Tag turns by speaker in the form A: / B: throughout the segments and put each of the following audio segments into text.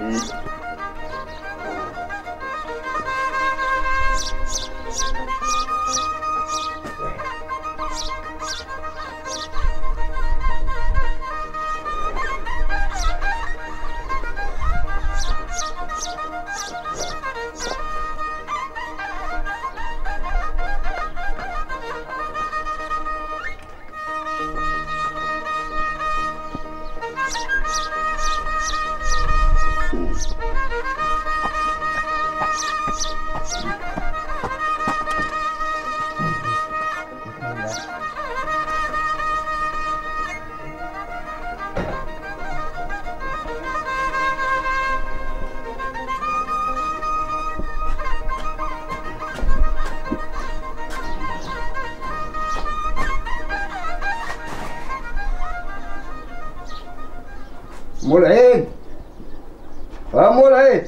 A: مول العيد مول العيد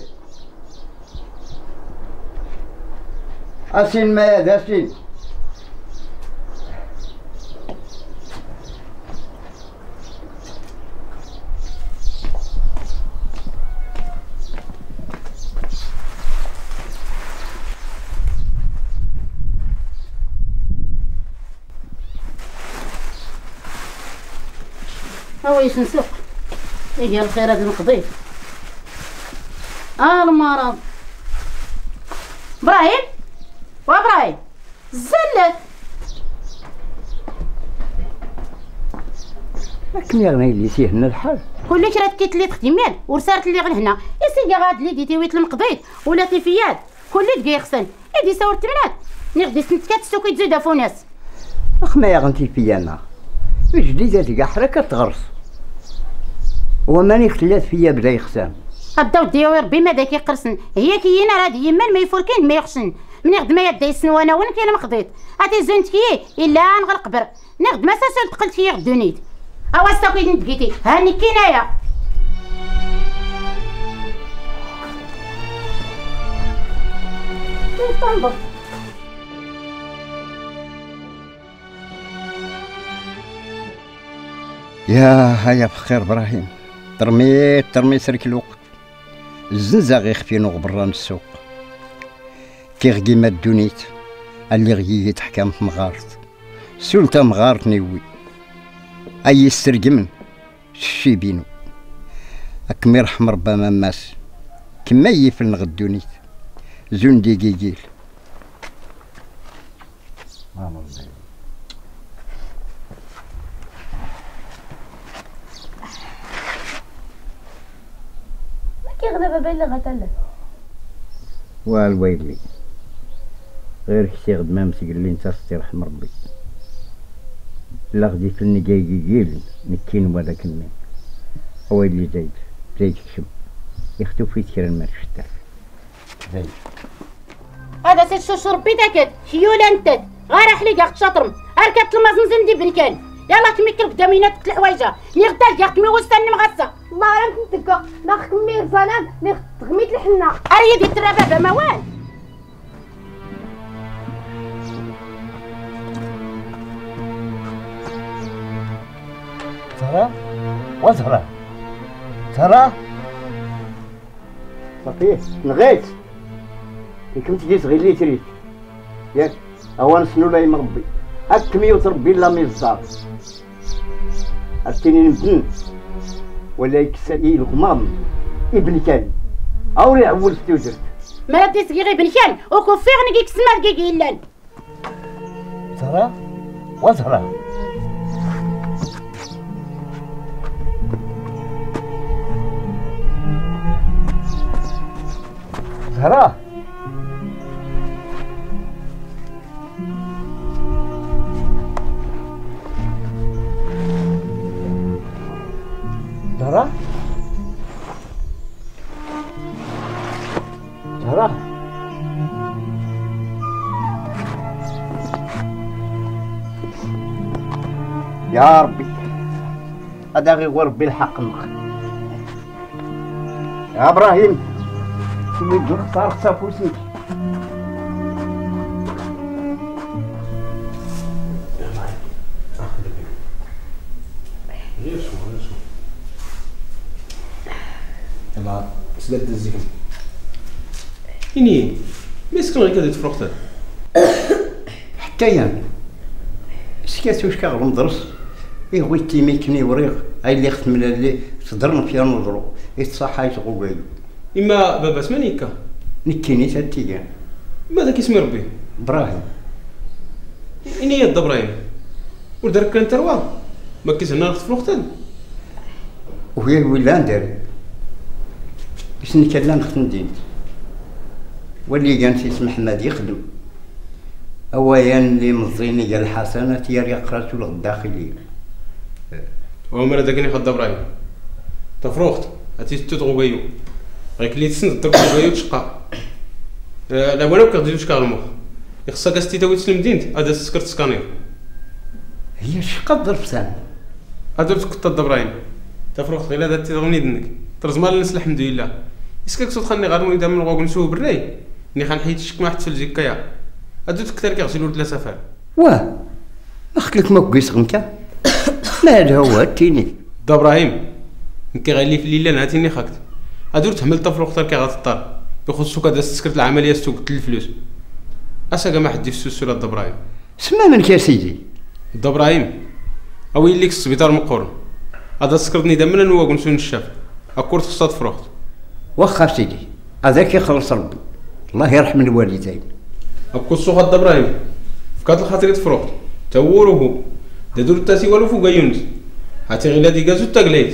A: اسين ماياد اسين
B: هو يسنسق يجي الخير هذا نقضيه. المرض ابراهيم وابراهيم زلت
A: لكن يا غني اللي سيه لنا الحال
B: كلش راه كيتليت خديمان ورسالت لي غير هنا يا سيدي غاد اللي ديتي ويت المقضيت ولا تيفيات كل دقي خصن ادي صور الثمنات نغدي سنتكات السوق تزيد فوناس
A: ما يا غنتي في انا جديده كاع حركه تغرس وماني خلات فيا بدا يخسان
B: هدا ودي ربي ما داك يقرصن هي كينا راه يمان ما يفركين ما يخشن من يغد ما يدا يسنو انا وين كاين مقضيت هاتي زنتكي الا نغرق بر نغد ما ساسل تقلت فيا غدونيت اوا ستاكيد نبقيتي هاني كينايا تنظف
A: يا هيا بخير ابراهيم ترمي سرك الوقت الزنزه غيخفينو غبران السوق كيغي ما دونيت اللي غي يتحكم في مغارت سلطه مغارت نيوي اي السرقمن شي بينو اكمي يرحم ربا ماس كما يفل غدونيت زون ديكيكيل
B: كيغدا بابا اللي غتله
A: والويلي غير كسي غد ما مسك اللي انت رحم ربي لا غدي فلني جايكيل نكين وهذاك المين ويلي زايد كشم يختو في تكرا المال شتا زايد
B: هذا سير شو شربي تاكد شيولا انت غير حليق شاطرم اركبت المازنزن دي بنكان يلا تميكل قدامينات الحوايجه نغدا كاع كمي وستني مغصه
C: الله راه كنتك ما خمي الظلام غميت الحنه
B: اريا دي ترى بابا موال
A: ترى صافي نغيت كنت جيت غير اللي تريد ياك هو نسنو لا مربي هاك كمية تربي لا ميزار عرفتيني نبدن ولا يكسي الغمام ابن كان او يعول في توجد
B: ما رديت غير ابن كان وكون فيه نجيك سما دقيقه الا
A: ترى وزهره زهره زهره يا ربي هذا غير ربي الحق المخ يا ابراهيم كل يدور صار خصافوسني
D: سبات الزكم إني مسكن غير كذا تفرقت
A: حتى يان سكات واش كاغ المدرس يغوي تيميكني وريغ هاي اللي ختم اللي صدرنا فيها نضرو يتصحى يتغو قايلو
D: إما بابا سمانيكا
A: نكيني تاتيان
D: ماذا كيسمي ربي
A: ابراهيم
D: إني يا إبراهيم ودرك كان تروى ما كيسهنا نخطف الوقتان
A: وهي ولا ندير باش نكلا نخدم دينت واللي كان سي محمد يخدم اويان اللي مزيني قال الحسنات يا يقراتو الداخليه
D: وعمر هذاك اللي خد ابراهيم تفروخت هاتي تتغو بيو غيك اللي تسند تركو بيو تشقى لا وانا كنقدر شكا المخ يخصك استي تاوي تسلم دينت هذا سكرت سكانير
A: هي شقا ضربتان
D: هذا كنت ابراهيم تفروخت غير هذا تغني دنك ترزمال الناس الحمد لله اسكاك صوت خلني غير من دام نغوك نسوي بالراي ني خنحيد الشك ما حتى الجيكايا هادو تكثر كيغسلوا 3 سفر
A: واه ما خليك ما كويس غنكا ما هذا هو التيني
D: دا ابراهيم نكي غير لي في الليل هاتيني خاكت هادو تحمل طفل اختار كي غتطار يخصو كدا تسكرت العمليه ستوك الفلوس اسا ما حد يفسوس ولا دا ابراهيم
A: سما منك يا سيدي
D: دا ابراهيم اويل ليك السبيطار مقورن هذا سكرتني دمنا نواق نسون الشاف اكورت خصها تفرخت
A: واخا سيدي هذاك يخلص ربي الله يرحم الوالدين
D: اكو السوق دا ابراهيم فكات الخاطر تفرخت توروه دادور التاسي والو فوق يونس هاتي غير هادي كازو تاكليت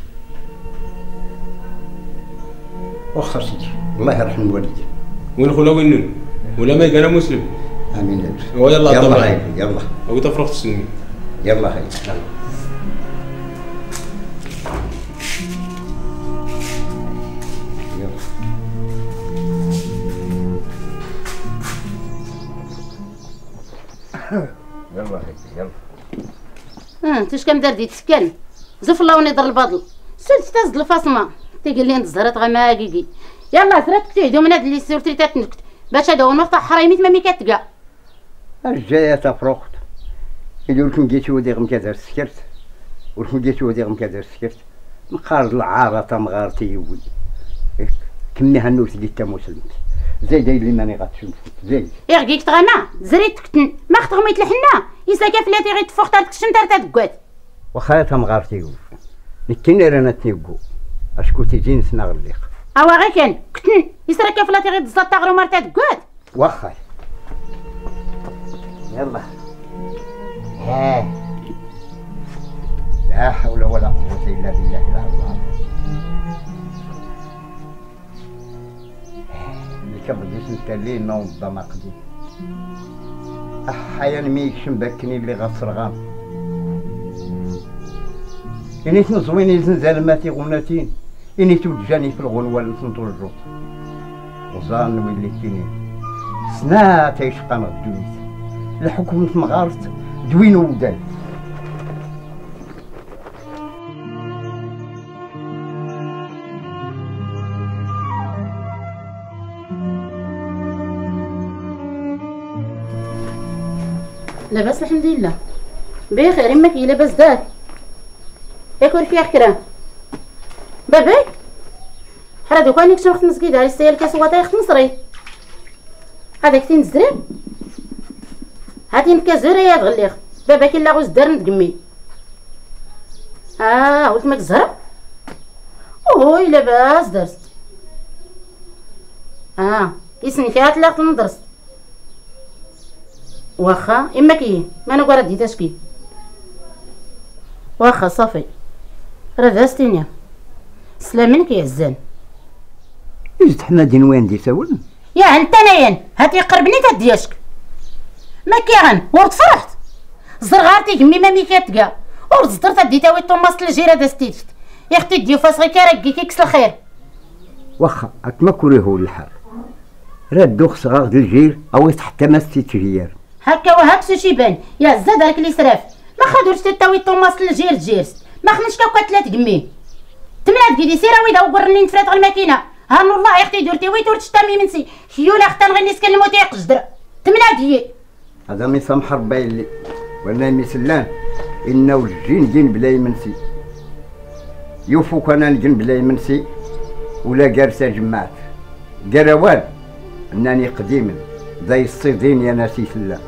A: واخا سيدي الله يرحم الوالدين
D: وين خولا وين نون ولا ما يقال مسلم
A: امين يا رب
D: ويلا
A: يلا هاي يلا
D: او تفرخت السنين
A: يلا هاي يلا هاي يلا
B: انت اش كندير دي تسكن زف الله ونضر الباطل سلت تزد الفاصمه تيقول لي نزهرت غير ما كيكي يلا زرت كتيدو من هاد اللي سورتي تتنكت باش هذا هو المفتاح حرايميت ما ميكاتكا
A: الجايه تفرقت يقول لكم جيتي وديغم كدار السكرت ولكم جيتي وديغم كدار السكرت مقارد العاره تمغارتي يوي كمي هنوت اللي تا مسلمت زايد اللي ماني غاتشوف زايد
B: يغيك تغنى زريت تكتن ما خطغميت الحنا يساكا فلاتي غير تفوق تاع تكشم تاع تكوات
A: واخا تمغارتي يوي نكين رانا تنيكو اشكو تيجي نسنا غليق
B: اوا غير كان كتن يسراكا فلاتي غير تزاد تاع غرومار تاع تكوات
A: واخا يلا ها لا حول ولا قوة إلا بالله العظيم اللي كبغيش نتالي نوض ما قدي أحيانا ميكشم باكني اللي غصرغام إني تنزويني زنزال ماتي غناتين إني توجاني في الغنوة لنصنطو الجوط وزان ويلي كيني سنا تيشقى مغدويت الحكومة مغارت دوين ودان
B: لاباس الحمد لله بخير امك هي لاباس داك ياكل فيها كرام بابي حرا دوكا نيك شنو خت مسكيد هاي السيال كاس واطا يخت مصري هذاك تين الزريب هاتي نكازورة يا تغليخ بابا كي لاغوز دار ندقمي قلت ماك الزهرة اوي لاباس درست يسني فيها تلاقت ندرست واخا اما كي ما انا قرا ديتاش كي واخا صافي راه داستينيا سلامنك يا عزان
A: زيد حمادين وين دي ساول
B: يا انت ناين هاتي قربني تدياشك ما كيغن ورد فرحت زرغارتي كمي ما ميكاتكا ورد زدرت ديتا وي طوماس الجيره داستيت يا اختي ديو فاس كي كيكس الخير
A: واخا ما كوريه الحال راه دوخ صغار د الجيل او حتى ما ستيتجير
B: هكا وهاك شي يبان يا زاد هاك اللي سراف ما خدوش تاوي طوماس الجير جيرس ما خنش كاكا 3 كمي تمنات كيدي سيره ويدا وقرني نفرات الماكينه ها والله يا اختي درتي ويت ورتشتامي منسي حيوله اختي نغني سكن الموت يقجدر تمنات هي
A: هذا مي سامح ربي اللي ولا مسلان انه الجين جين بلا يمنسي يوفوك انا نجن بلا يمنسي ولا جالسه جمعت قراوان انني قديما ذا الصيدين يا ناسي الله.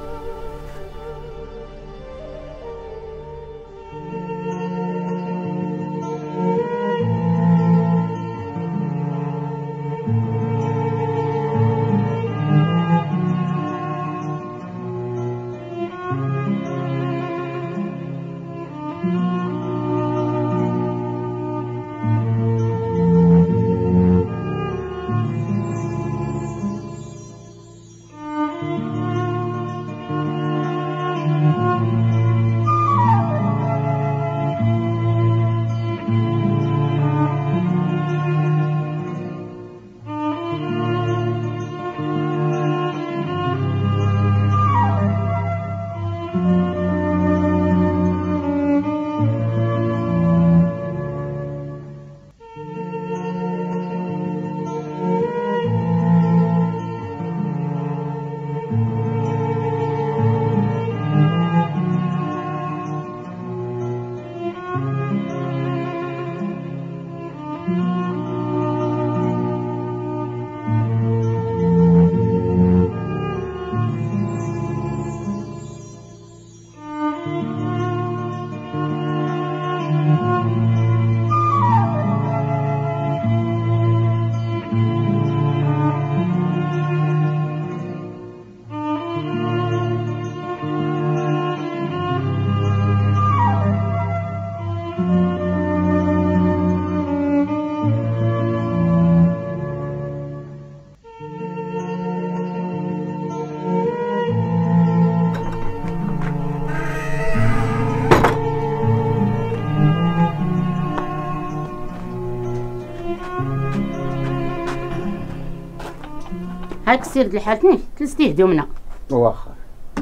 B: هاك السير د الحالتني تلستيه دومنا
A: واخا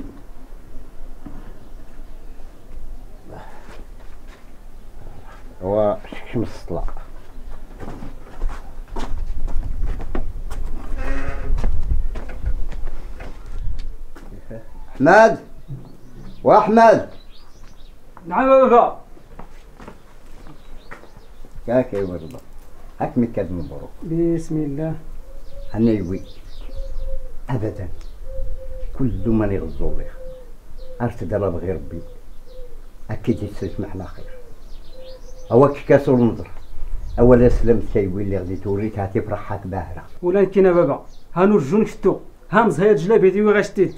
A: هو شمس الصلاة. احمد واحمد.
E: نعم بابا.
A: ياك يا ولد هاك مكاد مبروك.
E: بسم الله.
A: انا يوي ابدا كل ما يغزو لي عرفت دابا بغي ربي اكيد يسمحنا خير. هو كاس المنظر اولا سلمت كيوي اللي غادي تولي تعطي فرحات باهره.
E: ولكن يا بابا ها نرجو نشتو ها مزهيد جلابيتي وي غشتيت.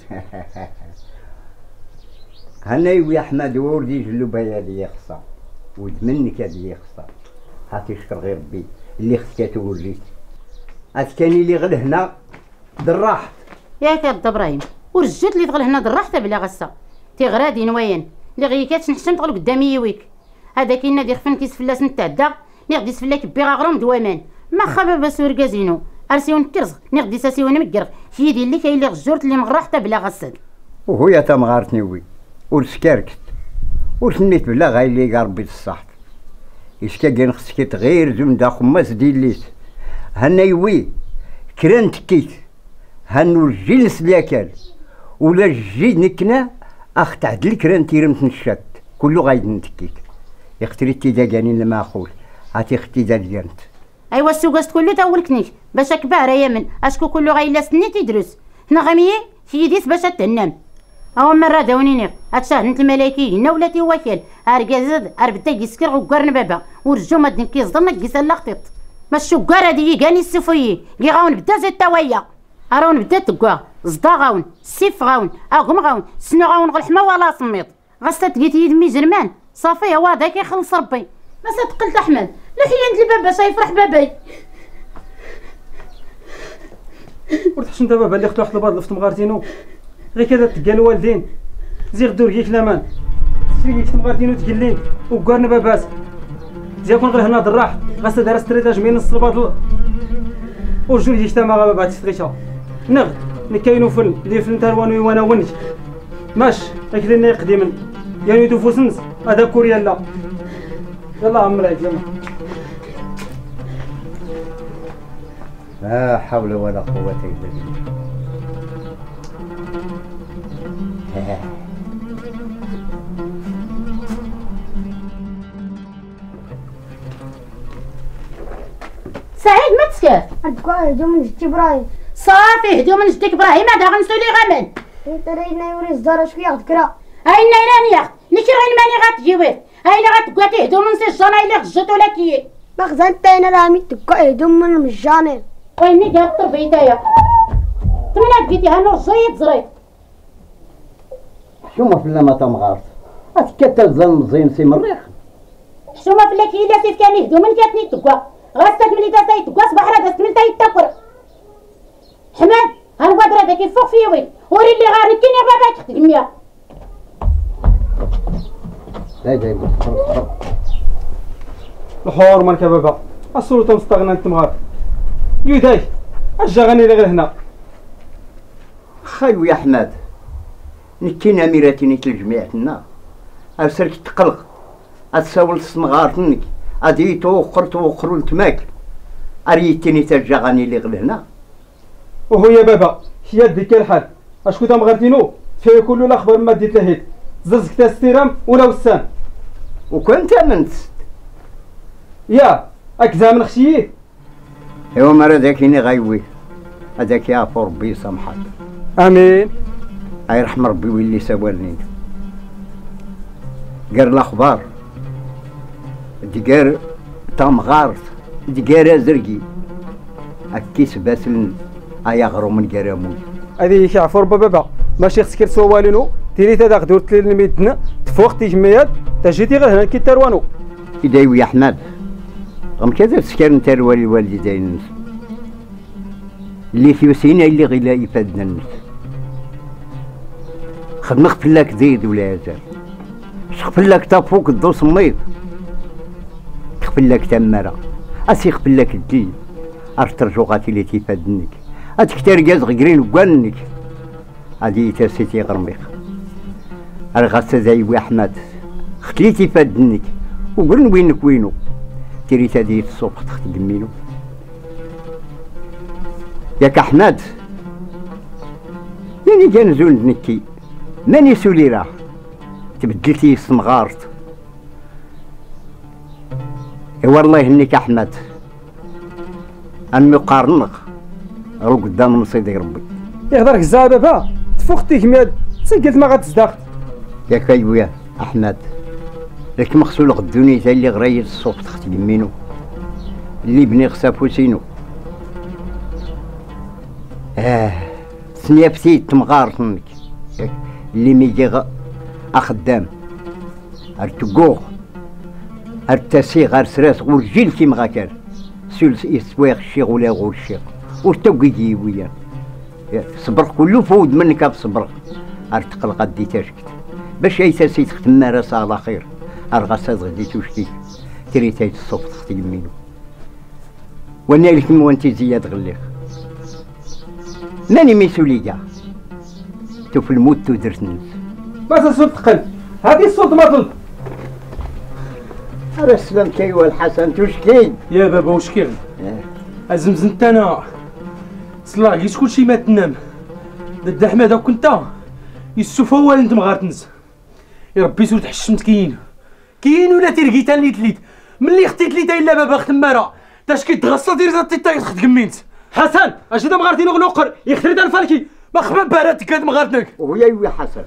A: هنا يوي احمد وردي جلوبه هذه خصها ودمنك هذه خصها. هاتي شكر غير ربي اللي خصك توليت اتكاني لي غير هنا دراحت.
B: ياك الد ابراهيم ورجات اللي تغل هنا دراحت بلا غصه تيغرادي نويان اللي غيكاتش نحشم تغل قدامي يويك. هذا كاين نادي خفن كيس فلاس نتعدى نغدي سفلاك بيغا غروم دوامان ما خبا بسور كازينو ارسيون كرز نغدي ساسيون مكرغ في دي اللي كاين اللي غجورت اللي مغرا حتى بلا غسل.
A: وهو تمغارتني وي ورسكاركت وسنيت بلا غاي اللي قال ربي الصحت إشكا كان خصك تغير زون دا خماس ديليس. هنا يوي كران تكيت هانو الجلس لاكال ولا الجي نكنا اخ تعدل كران تيرمت نشات كله غايد نتكيت يختري تيدا كاني لما اخول هاتي اختي دا ديالت.
B: ايوا السوق كله تاولكنيش باش كبار يا من اشكو كله غايلا سني تيدرس هنا غمية في يديس باش تنام. او مرة داونيني هاتشاه نت الملاكي هنا ولا تيواكل اركازد اربدا يسكر غكرن بابا ورجو ما دنكي صدرنا كيسال لاخطيط ما الشكار هادي كاني السفويي كي غاون بدا زيد تاويا راون بدا تكوا زدا غاون سيف غاون اغم غاون سنو غاون غلحمه ولا صميط غاستا تقيت يدمي جرمان صافي هو هذا كيخلص ربي. ما صدقلت احمد لا حيانت لبابا سيفرح باباي.
E: ورتحش انت بابا اللي خدو واحد الباط لفت مغارتينو غير كذا تلقى الوالدين زي غدور كيك لامان تفيك مغارتينو تقلين وكارنا باباس زي كون غير هنا دراح غاستا دار ستريتاج من نص الباط ورجول يجتمع بابا تستغيشا نغد نكاينو فل اللي فل نتاروانو وانا ونج ماش اكلنا قديما يعني دوفوسنس هذا كوريا لا يلا عم رايك يلا.
A: لا حول ولا قوة الا بالله.
B: سعيد ما
C: تقعد هدوم من جدي ابراهيم.
B: صافي هدوم من جدك ابراهيم هذا غنسولي غمن.
C: ترينا يوري الزهره شويه غتكرا.
B: اين راني ياخد نشي غير ماني غتجي وير اين غتقعدي هدوم من سي الجانا الا غجت ولا كي
C: مخزن انت هنا راه تقعد هدوم من المجانين.
B: ويني دار التربيتايا تمنى بقيتي هانو زيد زريت
A: حشومه في ما تمغارت اتكتل زن زين سي مريخ
B: حشومه في لك الا سيف كان هدوم من كاتني تقوا غاستك ملي تاي تقوا صباح راه دازت من تاي تاكر حماد هنقدر هذاك يفوق فيوي وري اللي غاركيني باباك خدميا
A: لا جاي
E: الحور مالك يا بابا السلطه مستغنى انت مغار يوداي اجا غني غير هنا
A: خايو يا حماد نكينا ميراتيني تلجميعتنا ارسلك تقلق اتساول الصمغارتنك ادي توخر ولتماك اريتيني ترجع غني اللي غير هنا
E: وهو يا بابا هي ديك الحال اشكون تا مغارتينو فيه كل الاخبار ما ديت لهيت زرزك تا ستيرام ولا وسان
A: وكنت امنت
E: يا اكزا من خشيه
A: ايوا مرا داكيني غايوي هذاك يعفو ربي يسامحك
E: امين
A: يرحم ربي ويلي سوالني قال الاخبار ديكار تمغارت ديكار زرقي اكيس باسل ايغرو من كراموي
E: هذه يعفو ربي بابا ماشي خصك سوالينو تيري تا دورت لي الميدنا تفوق تيجميات تا جيتي غير هنا كي تروانو
A: يداوي يا حماد غم كذا سكر نتا الوالي والدين الناس اللي في وسينا اللي غيلا يفادنا الناس خدمة خفلاك زيد ولا يزال خفلاك تا فوق الضو سميط خفلاك تمارا اسي خفلاك الدين ارترجوغاتي اللي تيفادنك اتكتر كاز غيرين وقالنك هادي تاسيتي غرميق الغاسة زايوي احمد خليتي فادنك وقلن وينك وينو تيري تادي الصبح تخدمينو ياك احمد يعني كان زول نكي ماني سولي راه تبدلتي صمغارت والله انك احمد اني قارنك رو قدام نصيدي ربي
E: يهضرك الزا بابا تفوق تيجميات سجلت ما غتزداق
A: ياك ايويا احمد لك مغسول غدوني تا اللي غريت الصوف تخت يمينو اللي بني خسافوسينو سنيافتي تمغارتنك اللي ميجي اخدام ارتقوغ ارتاسي غار سراس غور جيل كيما غاكر سول يسواغ الشيخ ولا غور الشيخ ورتوكي ويا صبر كله فود منك بصبر ارتقل غدي تاشكت باش ايتاسي تختم راس على خير ارغاسات غدي توشتي تري تايت الصوف تختي يمينو وانا لك وانت زياد غليخ ماني مسؤولي كاع تو في الموت تو درت الناس
E: ما تسول تقل هذه الصوت ما طلب
A: راه سلامت ايوا الحسن توشكي
E: يا بابا واش كاين ازمزنت انا صلاح قيت كلشي ما تنام دد احمد كنت يسوف هو اللي انت مغارتنز يا ربي سول تحشمت كاين ولا تيرقيت اللي تليت ملي خطيت لي تا الا بابا ختماره تاش كيتغصى دير زاتي تا خد كمينت حسن اش دا مغارتينو غنوقر يخري دا الفالكي ما خباب باراتك كاد مغارتنك
A: ويا ايوا حسن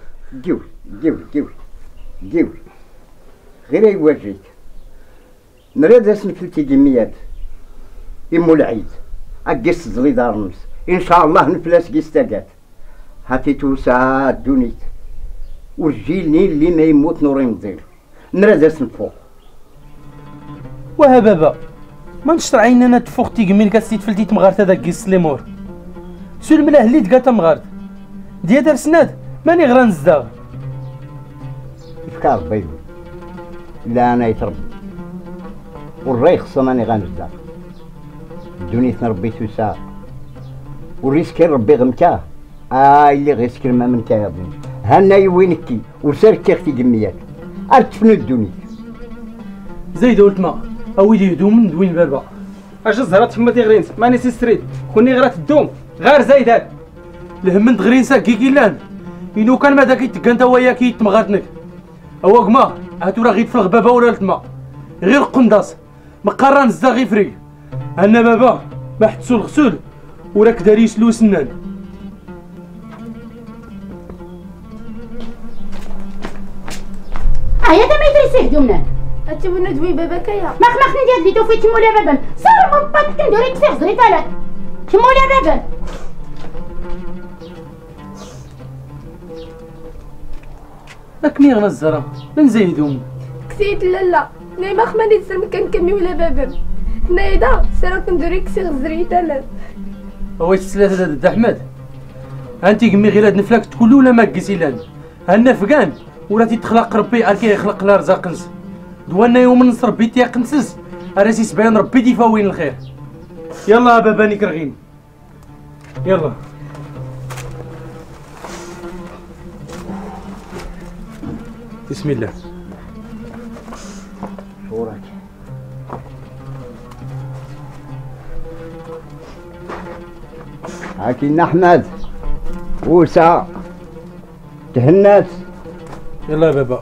A: جيوي غير ايوا جيت مراد اسنفلتي جميات يمو العيد اقيس زلي دار الناس ان شاء الله نفلاس كيستاقات هاتي توسع الدونيت والجيلني اللي ما يموت نوري مزير مراد اسنفوق
F: وها بابا ما نشطر عيننا تفوق تيقمين كاسيت فلتي تمغارت هذاك كيس ليمور سول ملا هليت كاتا مغارت ديا دار سناد ماني غرا نزداغ
A: افكار بيض لا انا يتربى والراي خصو ماني غنزداغ الدنيا نربي توسع والريسكي ربي غمكاه اللي غيسكر ما من كايضين هانا يوينكي وسارك اختي جميات ارتفنو الدنيا
F: زايد ولت ما اويلي هدوم من دوين بابا
E: اش الزهره تما تيغرينت ماني سي ستريت كوني غرات الدوم غير زايدات
F: الهم تغرين ساكي كيلان ينو كان ما داك يتكا انت وياك يتمغاتنك هو كما هاتو راه غير في الغبابه ولا التما غير قنداص مقران الزا غير فري انا بابا ما حتسو الغسول وراك داري يسلو سنان.
B: هيا تا ما يدري يهدونا
C: هاتي وين دوي بابا كيا
B: ما خمخ ندير ديتو في تمولا بابا صار من باك كندوري كسير زريت عليك تمولا بابا.
F: أكمي غنا الزرا نزيدهم
C: كسيت لالا نايما خماني تسلم كنكمي ولا بابا نايدا سيرا كندوري كسير زريت عليك.
F: واش تسلات هذا احمد انت كمي غير هاد نفلاك تقول ولا ما كيسيلان هنا فقان ولا تيتخلق ربي اركي يخلق لا رزاقنس دوانا يوم نصر ربي تيقنسس راسي سبعين ربي تيفاوين الخير. يلا بابا نكرغين يلا. بسم الله.
A: شوراك هاكين احمد وسا تهنات.
F: يلا يا بابا.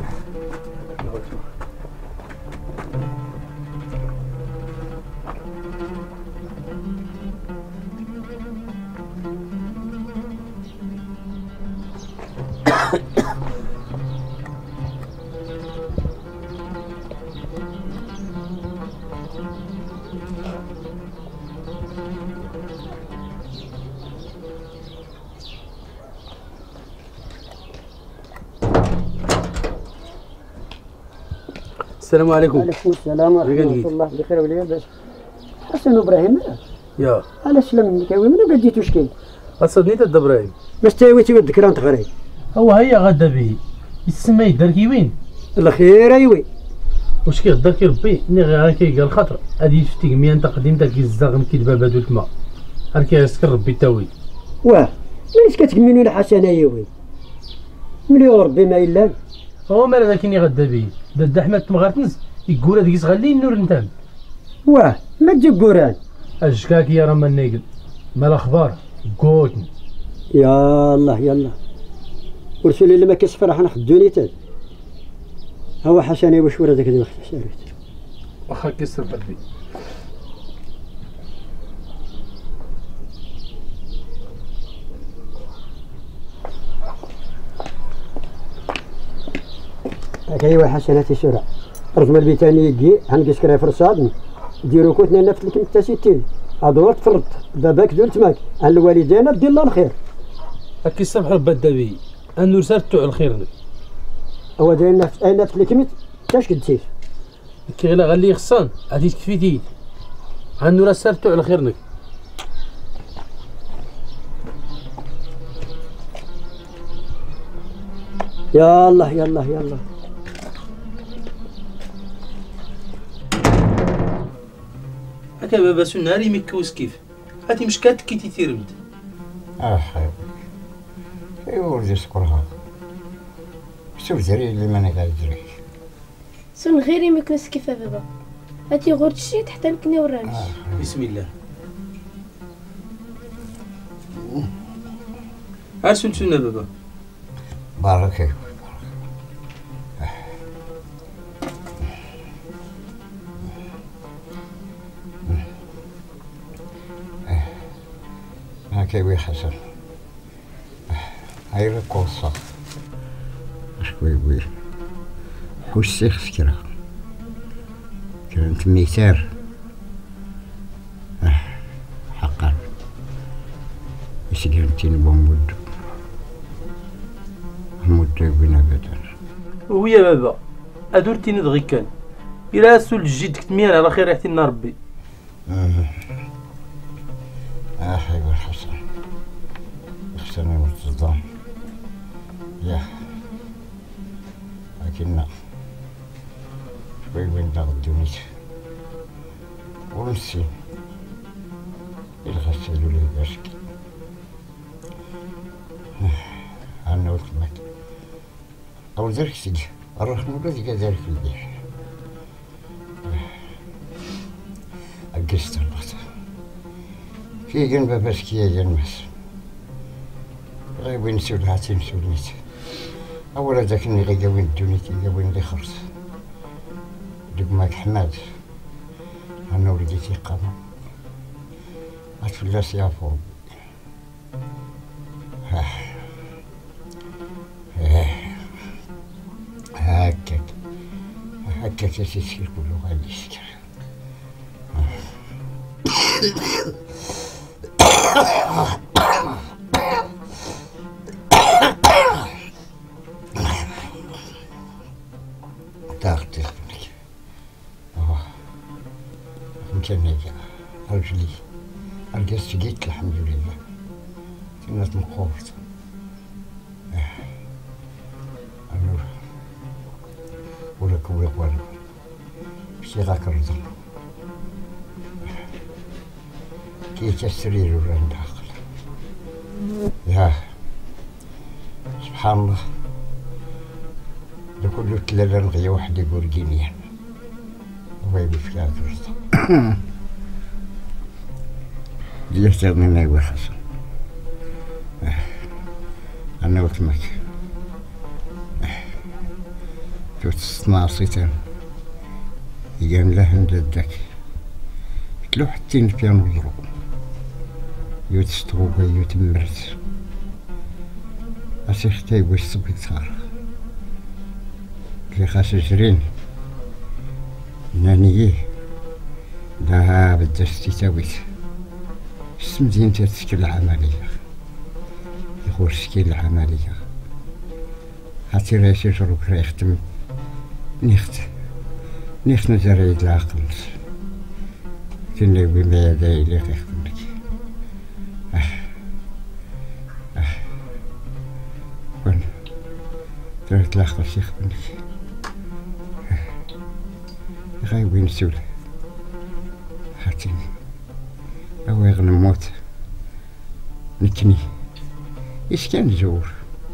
F: السلام عليكم.
G: وعليكم السلام ورحمة الله. بخير وليا باش حسن ابراهيم
F: يا
G: علاش لم كاوي منو قديتو شكين
F: اصدني تد ابراهيم
G: باش تاويتي ودك انت غري
F: هو هيا غدا به يسمى يدركي وين
G: الخير ايوي
F: واش كيغدركي ربي ني غير كيلقى الخطر هادي شفتي كمية انت قديم داك الزاغم كيدبا بهادو الماء هاكي يسكر ربي تاوي
G: واه مليش كتكملوا الحسنه ايوي مليون ربي ما الا
F: هو مالا لكني غدا به داد احمد تمغارتنس يقول هاديك صغالي النور نتام
G: واه ما تجي قران
F: اجكاك يا راه نيقل مال اخبار قوتني
G: يالله يلا ورسول اللي ما كيصفر راح نخدوني تاد هو حسني واش ورا داك الوقت شاريت
F: واخا كيسر قلبي
G: ايوا حسناتي سرعه رجم البيتاني يجي هنقص كراي فرصاد ديرو كوتنا نفت لكم حتى 60 ادور تفرط باباك درت معاك الوالدين دير الله الخير
F: هاكي الصبح ربي الدبي انو رسالتو على الخير
G: هو داير نفت لكم تاش كدير
F: كي غير غالي خصان غادي تكفيتي انو رسالتو على خيرنك
G: يالله يالله يالله
F: هكا بابا سناري ميكوس كيف هاتي مشكات كي تيرمد
A: خير ايوا ولدي شكرها شوف جري اللي ماني غادري
C: سن غيري مكنس كيف بابا هاتي غور شي حتى نكني وراني
F: بسم الله عرسو نتسنى بابا
A: بارك فيك هاكي حسن هاي القصة شوي حوش سيخ فكرة كانت ميتار حقا يسجنتين بمود مود بنا بدن
F: ويا بابا ادورتي ندغي كان الى سول جدك تميان على خير يحتي لنا ربي
A: حيوي حسن اختنا والتصدام يا لكن شوي وين داغدونيت ونسي الغسالو لي باشك انا قلت لك او ذلك سيدي الرحمة الذي كذلك البيع أجست الوقت في جنب بسكية جنبس غيبين سولاتين سوليت أولا ذاكني غيجاوين دونيتي جاوين لي خرص دق ماك حماد أنا ولديتي قامة
H: أتفلس يا فوق هكاك هكاك تسير كله غادي يسكر طاقتي خليك متنجة رجلي رقصت جيت الحمد لله كانت مقوفت أنور ولك والو بشي غاك الرضا كي تسرير ولا نداخل يا سبحان الله لكل تلالا نغيا واحد يقول جينيا هو يبي في هذا الرضا جلست من أيوة حسن أنا وتمك توتصنع صيتان يقام له نددك كلو حتين فيها نضرو يوتستغوبا يوتمرت أسيختي وش صبيت صار كلي خاس جرين نانيه لا بدرستي تاويت سمدين تتسكي العملية يخور سكي العملية هاتي راسي جروك ريختم نيخت نزريد العقل كنلوي ما يداي لي غيختم لك وين درت العقل سيختم لك غايبي نسول هاتيني أو يغنم موت نكني إيش كان زور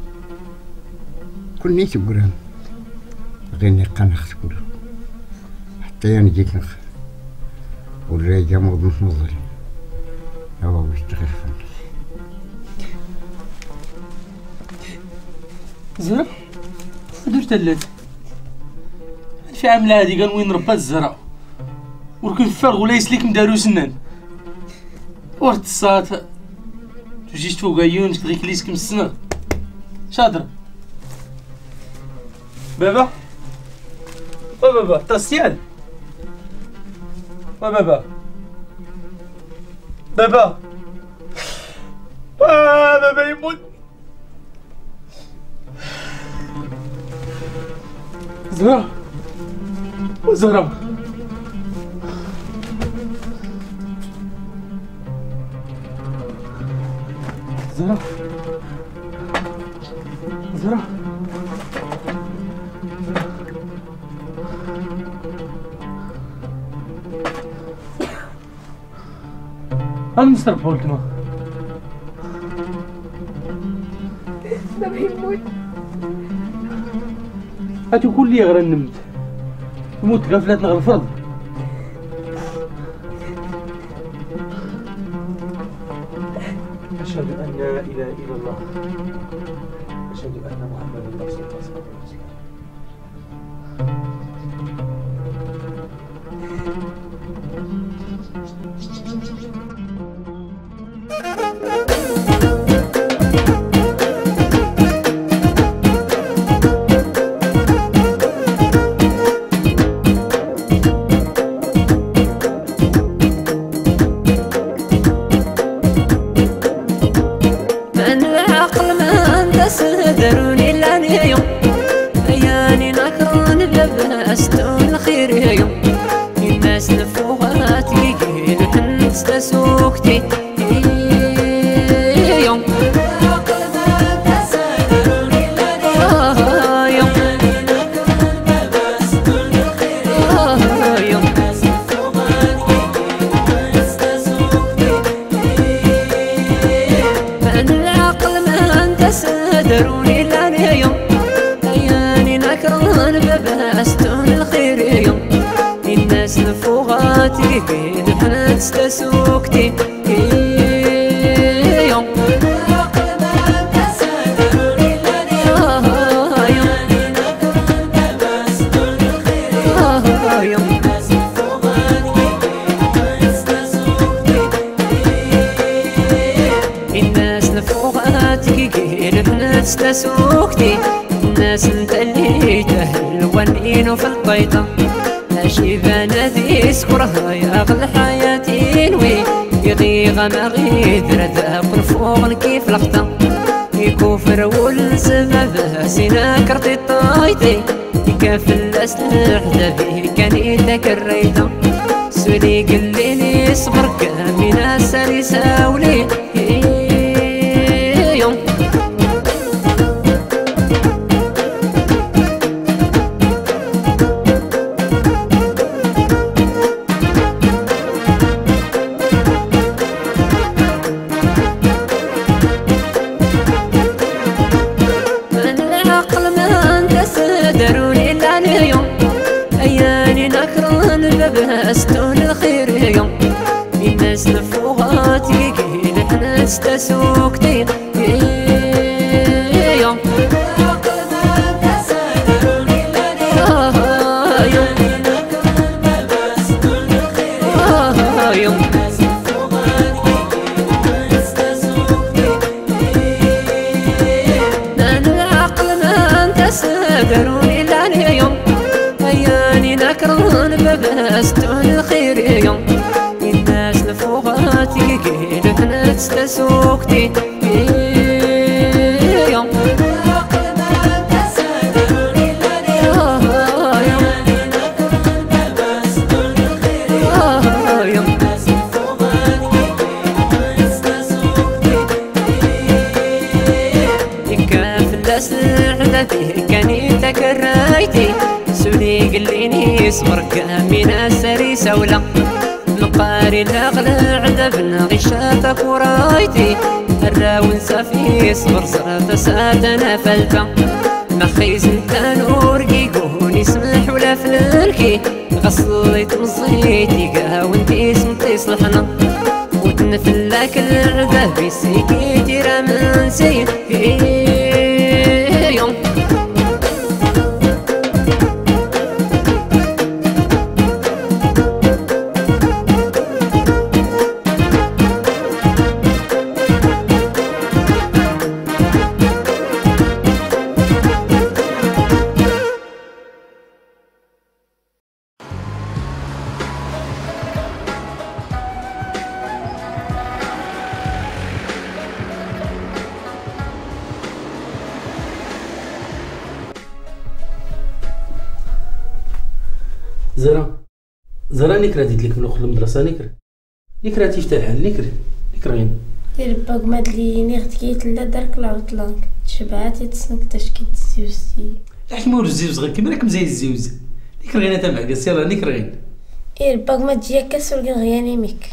H: كل نيت قرام غيني قنخت كله حتى أنا جيت نخ والرجال مضل أو بيشتغل فني
F: زرع درت اللات في عامل هادي قال وين ربى الزرع وركن فرغ ولا يسلك مدارو سنان ورت الصات تجيش فوق عيونك تغي كليسك من السنة شاطر بابا بابا طاسيال بابا بابا يموت زهرة زهرة زهرة أنا مستر بولتما
C: بابا يموت
F: هاتو كل لي غير نمت موت غفلتنا غير الفرض أشهد أن لا إله إلا الله أشهد أن محمدا رسول الله صلى الله عليه وسلم
I: دروني لاني يوم أياني نكرون بابنا أستون الخير يوم الناس نفوغات يجيل حنس تسوكتي يوم دروني لاني يوم أياني نكران بابنا أستون الخير يوم الناس نفوغاتي نحن تستسوكتي يوم ستسوكتي الناس انت اللي تهلوانين في الطيطة ماشي بنادي سكرها يا غل حياتي نوي يغيغ ما غيدر ذاق فوق كيف لقطة يكفر والسبب سينا كرتي طايتي يكافل الأسلح ذبي كان يتكريتا سولي قليلي صبر كامينا سالي ساولي يوم استون الخير يوم الناس نفوغات يجي لحنا استسوكتين يوم استون الخير يوم الناس نفوغات يجي لحنا تستسوكتي يوم يكاف الأسلح الذي كان يتكريتي سولي قليني صبر كامينا سري سولا مقاري الأغلى عذبنا غشاتك ورايتي الراون صافي صبر صرت ساتنا فلتا مخيز انت نور قيقوني سمح ولا فلالكي غصليت مصيتي قاونتي سمتي صلحنا وتنفلك العذاب السيكيتي رامن سيد يوم
F: زرا نكرا ديت لك ملوخ المدرسة نكرا تيفتح الحال نكرين
C: دير باك مادليني غتكيت لا دارك العطلانك تشبعاتي تسنك تشكيت الزيوزي
F: حيت مور الزيوز غير كيما راكم زي الزيوز نكرين انت معكاس يلاه نكرين
C: باك ما تجي كسر غياني ميك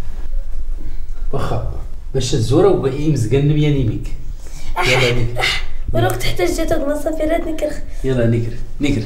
F: واخا باش الزوره وباقي مزقن مياني ميك يلا نكر
C: وراك تحتاج جاتك مصافيرات نكر
F: يلا نكر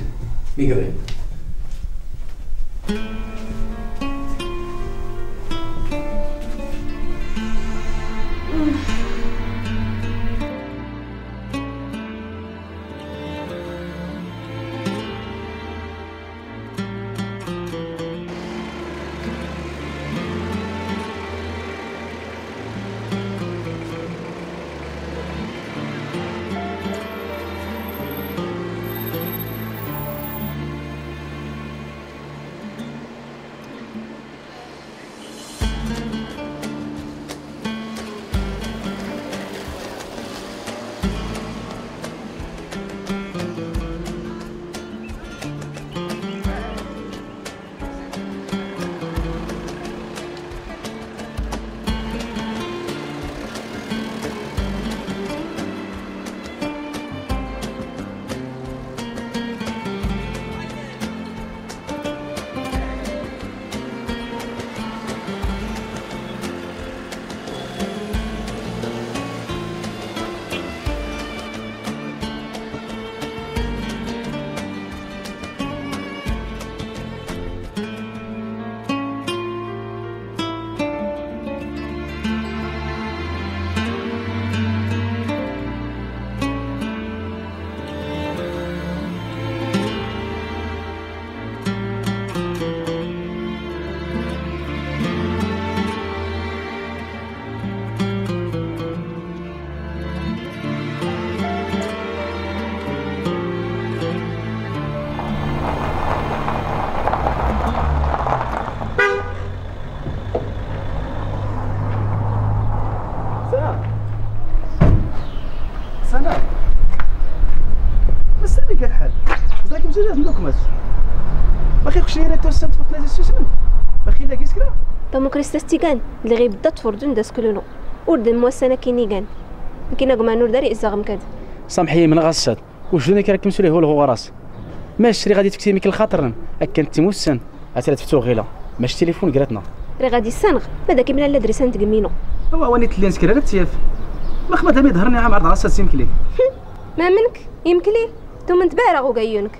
E: ما كيخش لينا توسن تفوت لازم سوسن باخي لا كيسكرا
C: طمو كريستاستي كان اللي غيبدا تفرجون داس كلونو ورد موسنا كيني كان كاينه كما نور داري ازغم كاد
E: سامحي من غاسات واش لوني كراك مسوليه هو الغراس ماشي غادي تكتي ميك الخاطر كانت تيموسن عتلا تفتو غيلا ماشي تليفون قراتنا
C: راه غادي سانغ بدا كيبنا لا دريسان تقمينو
E: هو واني تلين سكرا لا تياف ما خما دامي ظهرني عام عرض غاسات يمكلي
C: ما منك يمكلي ثم انت بارغ وقايونك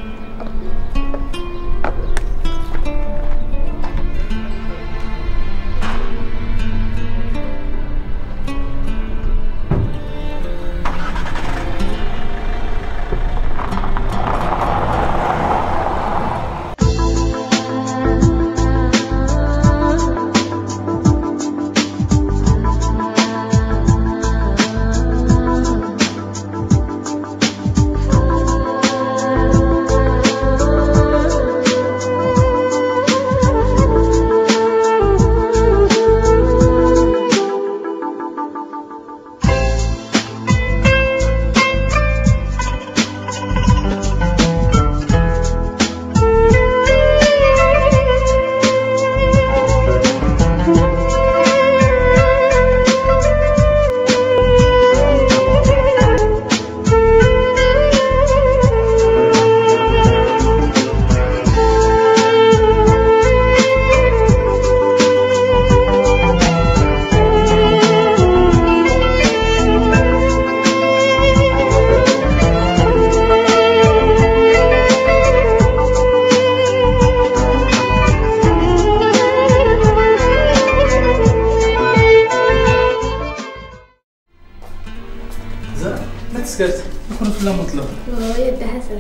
E: سكرت نكون في لا مطلب
C: يا دي حسن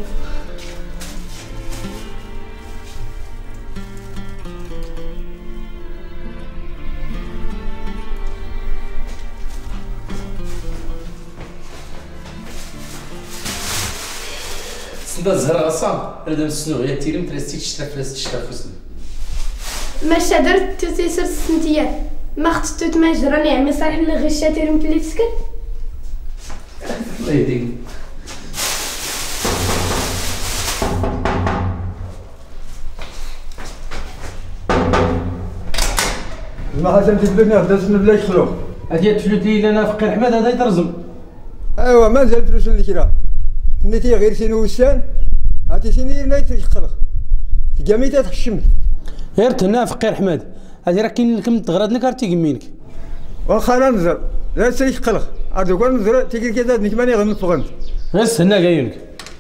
F: سندا الزهر غصام هذا مسنو غير تيرم ترستي تشتا فلاس تشتا فسن
C: ما شادرت تسيسر السنتيات ما خصت ما جراني عمي صالح اللي غير شاتيرم كلي تسكت
F: الله يهديك
J: ما حسن تبلغنا هداز من بلاش خلوق
E: هادي تفلوت لي انا فقير حماد هذا يترزم
J: ايوا مازال فلوس اللي كرا نتي غير سينو وسان عرفتي سيني لا يتخلق تقامي تخشم
E: غير تهنا فقير حماد هادي راه كاين لكم تغردنا كارتي يمينك
J: واخا انا نزر لا تيخلق عاد كون نزر تيجي كذا نك ماني غنفغنت
E: غير استنى كاينك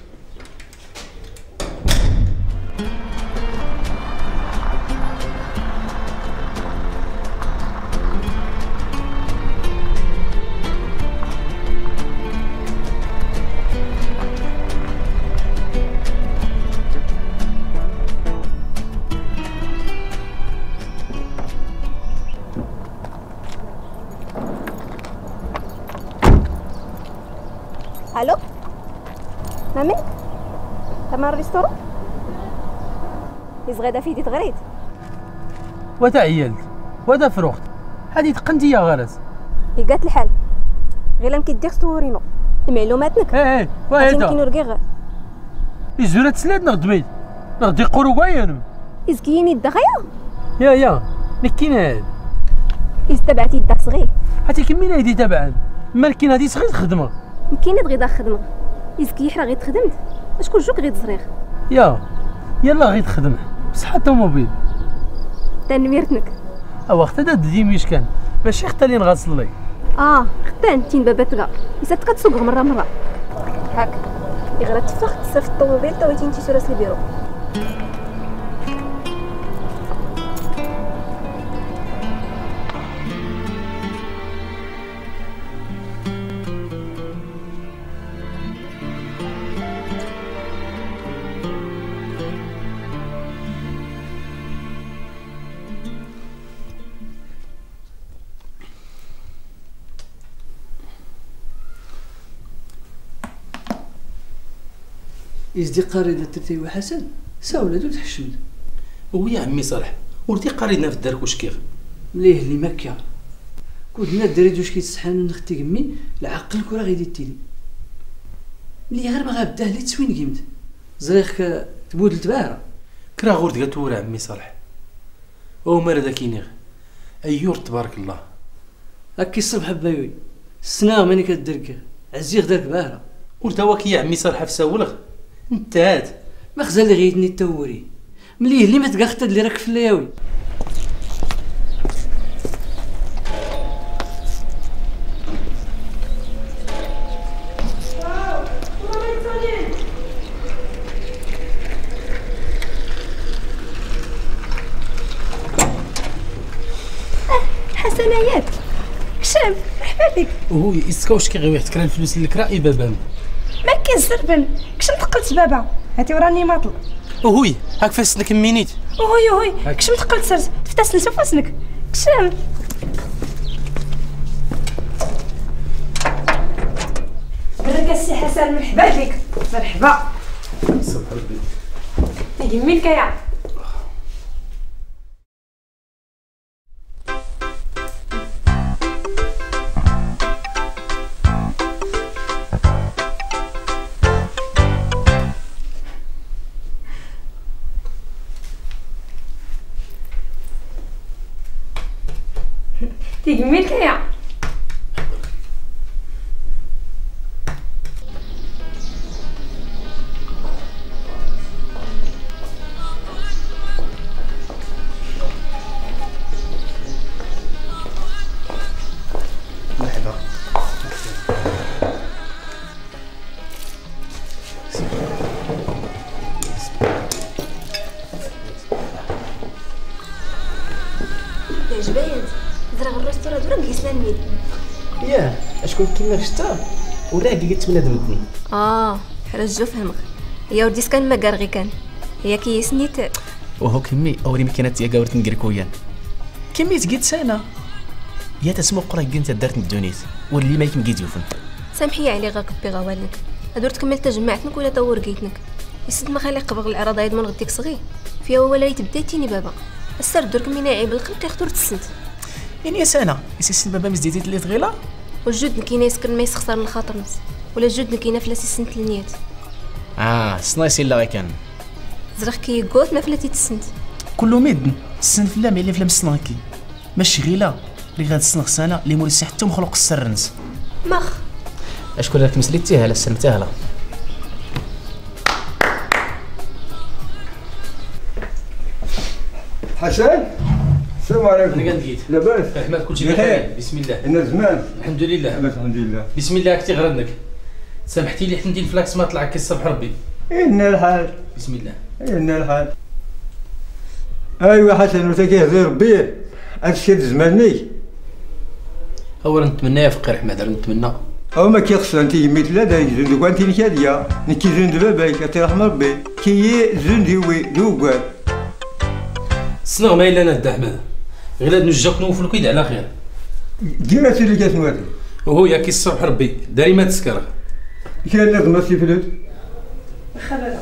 C: الو مامي تمام ريستورون يزغدا في دي تغريد
F: ودا عيالت ودا فروخت هادي تقنتي يا غرس
C: قالت الحال غير لم كيدير ستورينو معلوماتك
F: ايه وايدا
C: كاين رقيغ
F: يزورا تسلاد نغدميت نغدي قروقايا
C: ازكيني الدغيا
F: يا نكين هاد
C: تبعتي الدا صغير
F: حتى كمين هادي تبعان مالكين هادي صغير خدمه
C: كاين غير خدمه يزكي حرا غير تخدمت شكون جوك غير تصريخ
F: يلا غير تخدم بصح الطوموبيل
C: تنميرتنك
F: وقت هذا ديميش كان ماشي ختا لي نغصلي
C: ختان تين باباتك يساتك تسوق مره هاك غير تفخت تصيف الطوموبيل تا ويتين تيسو راس البيرو
F: يزدي قاريدة ترتي وحسن ساولا دو تحشمد ويا عمي صالح ورتي قاريدنا في الدار واش كيف مليه اللي مكة كودنا الدري دوش كيتسحانو نختي كمي العقل كورا غيدي تيلي ملي غير ما غابداه لي تسوين كيمت زريخك تبود التبارة كرا غورد قاتورا عمي صالح او مردا كينيغ ايور تبارك الله.
K: هاكي الصبح بايوي السنة ماني كدرك عزيغ دارك باهرة.
F: وانت واكي يا عمي صالح في ساولغ انت هاد
K: ما خزال لي غيتني التوري مليه اللي ما تقاختد اللي راك في اللياوي.
C: حسنايات كشام مرحبا بك.
F: وهو يسكاوش كيغيو يحتكر الفلوس للكراء بابا
C: ما كاين زربن كشم تقلت بابا هاتي وراني ماطل.
F: وهوي هاك فاسنك مينيت.
C: وهوي كشم تقلت سرت فتاس نشوف فاسنك كشام. برك السي حسن مرحبا بك. مرحبا
F: صباح ربي
C: يهمك يا تيجميلك يا
F: مرحبا.
C: يا جبايات زرع الريستوران دورا نجلسنا نميل.
L: ياه اشكون كيما شتا ولا قلت بنادم مدني.
C: حرج فهمك يا ودي كان ما كارغي كان هي كي سنيت
L: وهو كمي اوري مكانت يا قاورت نقركويا كمي تقيت سنه يا تسمو قرا كنت دارت الدونيت واللي ما يمكن يوفن.
C: سامحي علي غا كبي غوالك هدورت كمل تجمعتنك ولا طور قيتنك يسد ما خلي قبغ العراض عيد من غديك صغير فيها ولا بديتيني بابا السر درك من عيب القلق يختار تسنت
L: يعني يا سنه يسسن بابا مزديتي اللي تغيلا
C: والجود كاينه يسكن ما يسخسر من خاطر نص ولا الجود كاينه فلاسي سنت النيات.
L: سنايسي لا كان
C: زرخ كي يقوت ما فلاتي تسنت
L: كله ميدن السن فلا مي اللي فلا مسناكي ماشي غيلا اللي غاد السنخ سنه اللي موري حتى مخلوق السرنس
C: مخ
L: اشكون راك مسليتيها على السن تاهلا.
J: حسن السلام عليكم.
F: انا قلت
J: لاباس
F: رحمة كلشي بخير. بسم الله.
J: انا زمان
F: الحمد لله.
J: الحمد لله.
F: بسم الله كتي غردنك سامحتي لي حتى ندير الفلاكس ما طلع كي الصبح ربي.
J: إن الحال.
F: بسم الله.
J: إن الحال. ايوا حسن وتا كيهضر بيه هادشي زماني.
F: هو نتمنى يا فقير احمد نتمنى.
J: او ما كيخص انت يميت لا دايك زند كنت نكاديا نكي زند باباك ترحم ربي كي زند يوي دوكال.
F: السنغ ما الا انا دا احمد غير نجاك نوفل كيد على خير.
J: دير اللي كتنواتي.
F: وهو يا كي الصبح ربي داري ما تسكر.
J: كاين لازم ماشي فلوس.
C: خبره.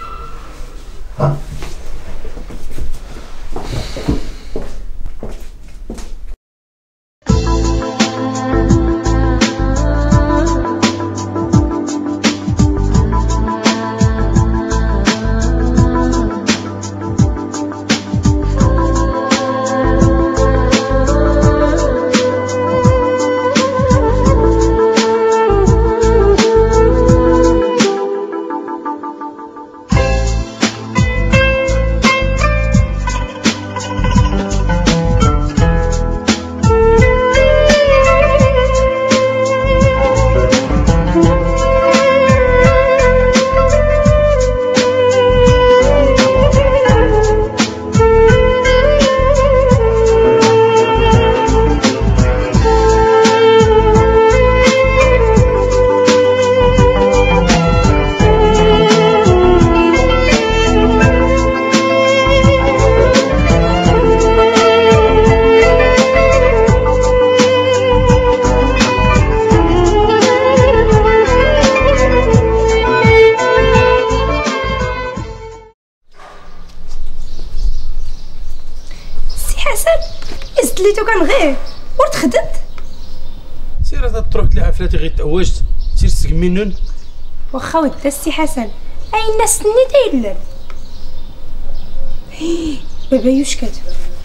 C: سليتو كنغير ورت خدمت.
F: سير هذا تروح لعفلاتي غير تعوجت سير تسقمينون.
C: واخا ودا السي حسن اي الناس سنيت يلل بابا يوش كاتب؟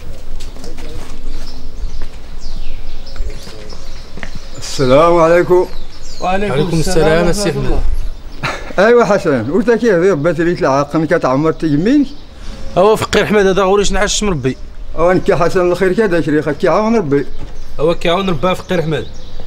J: السلام عليكم.
F: وعليكم السلام السي احمد.
J: ايوا حسن، وانت كيف بات ريت العاقل كتعمر تيمين؟
F: هو فقير احمد هذا غوريش نعش من ربي.
J: وانت حسن الخير كذا شريخك كيعاون ربي.
F: هو كيعاون ربي فقير احمد.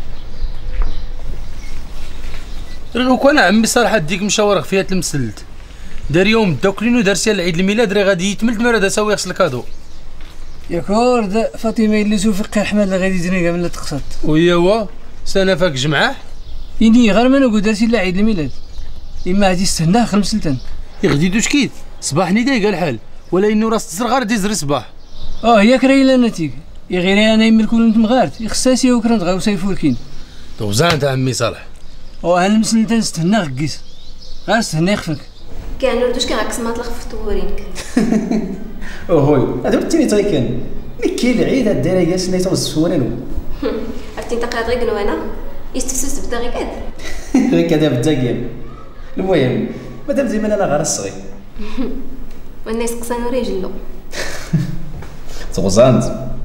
F: لو كان عمي صراحه ديك مشاور فيها المسلت دار يوم داكلين ودار سير العيد الميلاد راه غادي يتملت مراد ساوي يغسل الكادو.
K: ياك ورد فاطمه اللي سو فقير احمد اللي غادي يدير كاع من لا تقصد.
F: ويا هو سنه فاك جمعه
K: يني غير ما نقول دار سير العيد الميلاد. اما غادي يستناه خمس سلتان.
F: يغدي دوش كيد صباح ندايق الحال ولا انه راس تصرغ غير يزري صباح.
K: ياك راهي نتيك يا غير انا يملك ولد مغارت يخصاسي وكرنت غاو سيفوركين.
F: دوزان تاع عمي صالح.
K: انا مسلت نستنى غكيس غير استنى يخفك.
C: كاع نردوش كنعكس ما طلق في طورينك.
L: هوي هذا التيني تايكن مكي العيد الدار جالس نيتا والسوانانو.
C: عرفتي انت قاعد غير وانا يستفسس بدا غير كاد.
L: غير كذا بالتاكيل. المهم مادام ديما انا غير الصغير.
C: والناس قصانو رجلو.
L: تغزانت.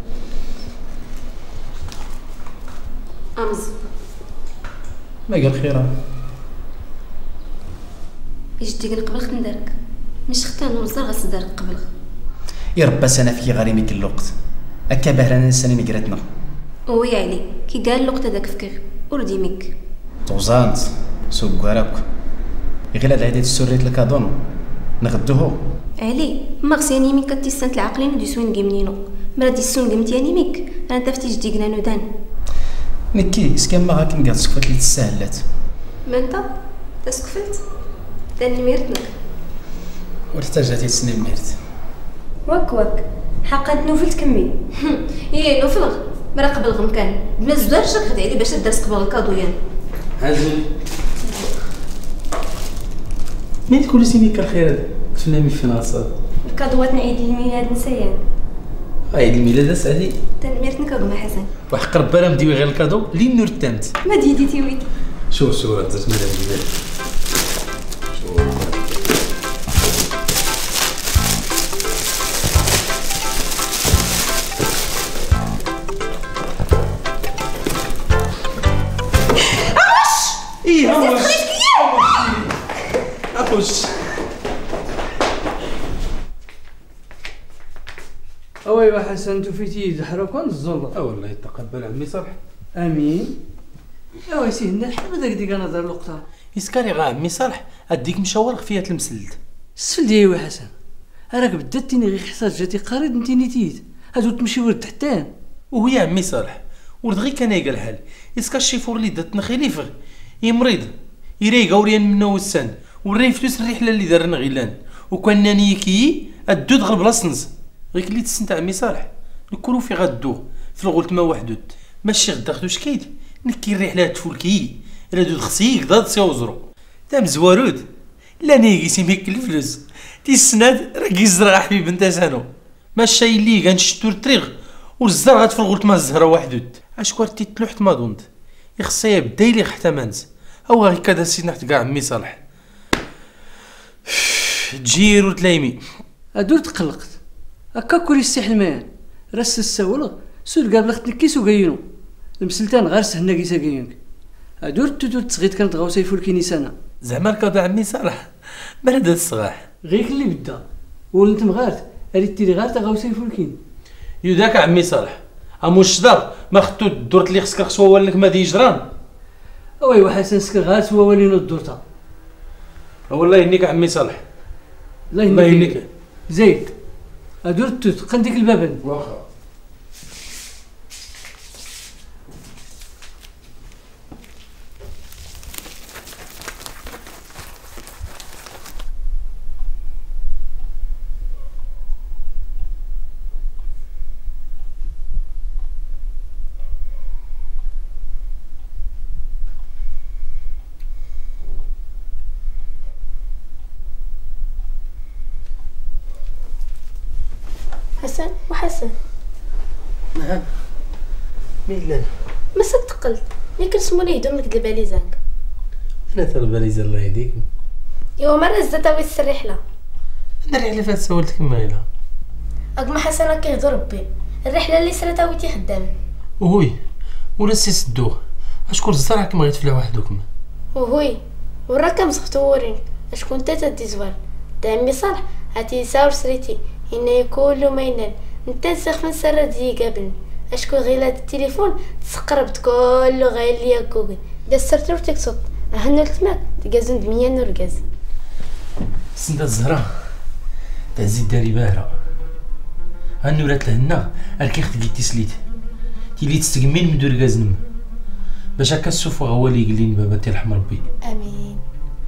C: امز
L: ما قال خيرا.
C: يجدي قبل ندارك مش ختان وزر غسدارك قبل.
L: يا ربا سنه في غاري ميك الوقت هكا بهرانا السنه قراتنا.
C: ويا علي كي قال الوقت هذاك فكر وردي ميك.
L: توزانت سوق وراك غير هاد العيدات السريت الكادون نغدوه.
C: علي ما غسياني ميك كتيسانت العقلين وديسون كيمنينو مرا ديسون كيمتياني ميك انا تفتي جدي قنا نودان.
L: نكي اسكان ما غاك نقاد سكفت لي تسهلات.
C: ما انت تسكفت داني ميرتنك
L: ورتاجاتي تسني ميرت.
C: واك حقا نوفل تكمي. ايه نوفل مرا قبل غمكان بما زدار شك غادي علي باش درس قبل الكادويان.
F: هازل مين كل سنه كالخير تفنامي في ناصر.
C: الكادوات عيد الميلاد نسيان.
F: عيد الميلاد سعدي.
C: تنميرتنك ما حسن.
F: وحق ربي راه مديوي غير الكادو اللي نور تامت.
C: ما ديتي ويد.
F: شوف صورة درت مالا الميلاد. ايه هاوش اخوش
K: اوي حسن توفيتي دحركون الزلط.
F: والله يتقبل عمي صالح.
K: امين. ايوا سي هنا الحال هذاك ديك انا دار اللقطه
F: يسكاري غا عمي صالح اديك مشاور فيها المسلت.
K: السفل ديالي حسن راك بداتيني غير حصاد جاتي قريض نتيني تيت هادو تمشي ورد حتان.
F: وهي عمي صالح ورد غير كان يقال الحال يسكا الشيفور اللي دات نخيلي فغ يمريض يريقا وريان منا وسان وري فلوس الرحله اللي دارنا غيلان وكان ناني كي الدود غير بلاصنز غير اللي تسنت عمي صالح نكونوا في غدو في الغلط ما وحدود ماشي غدا خدوش كيد نكي الرحله تفولكي راه دود خصيك ضاد سيوزرو تام زوارود لا نيجي سيميك الفلوس تيسناد راه كيزرع حبيب نتا سانو ماشي اللي كنشتو الطريق والزرع غاد في الغلط ما الزهره وحدود اشكون تيتلوحت ما ظنت يخصيا بدايلي حتى مانز او غير كذا سيدنا حتى كاع عمي صالح تجير وتلايمي
K: ادور تقلقت هكا كوري السيح الماء راس الساول سول قابل اخت نكيس وكاينو المسلتان غير سهنا كيسا كاينك ادور تدور تسغيت كانت غاوسا يفولكيني سنه
F: زعما ركض عمي صالح برد الصغاح
K: غير اللي بدا ولنت مغارت ريت تيري غير تا غاوسا يفولكين
F: يوداك عمي صالح اموش دار ما خدتو الدورت اللي خصك خصو هو لك ما دي جران.
K: اوي حسن سكر غير سوا ولينو الدورتا.
F: والله يهنيك عمي صالح.
K: الله يهنيك زيد ادور تتقن ديك البابن
F: واخا.
C: حسن وحسن.
F: نعم ميلان
C: ما صدقت ياك نسموني يهدم لك الباليزانك.
F: انا ترى الباليزه الله يهديك.
C: ايوا مرة زدت ويس الرحله.
F: انا الرحله فات سولتك مايله.
M: هاك ما حسنا كيهضر ربي الرحله اللي سرات عاوتاني خدام.
F: وهوي ولا سي سدوه اشكون الزرع كما غيتفلع وحدكم.
M: وهوي وراك مزختورين اشكون انت تدي زوال دا عمي صالح هاتي ساور سريتي إنه كل ما ينال انت سخن سر دي قبل اشكون غير هاد التليفون تسقربت كله غير ليا جوجل دا سرت له تيك توك هنا التماك تقازن دمية نرقاز
F: سنت الزهرة تعزيد داري باهرة هنورات لهنا الكيخت قلتي سليت تيلي تستقمين من دور قازنم باش هكا السوفو هو اللي يقلين بابا تيرحم ربي.
M: امين.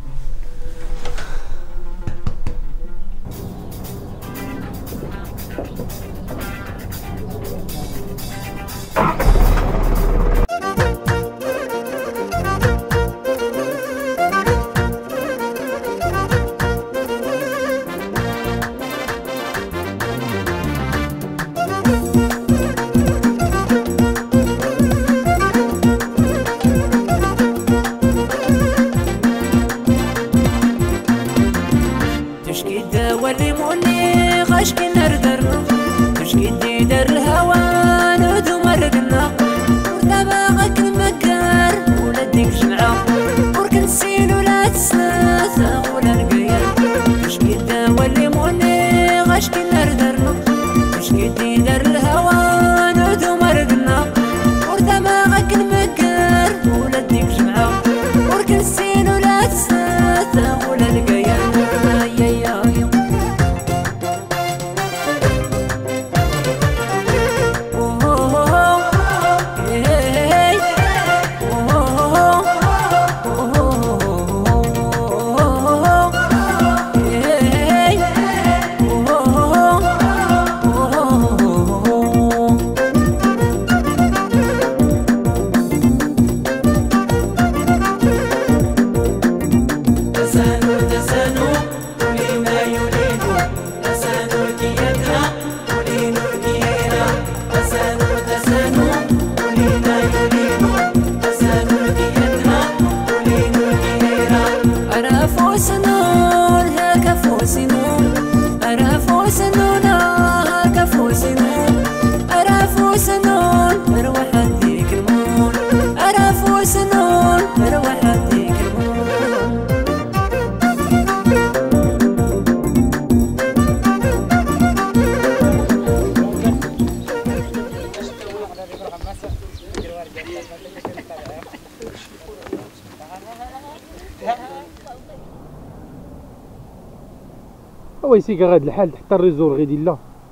F: ويسيك غاد الحال تحت الريزور غيدي لا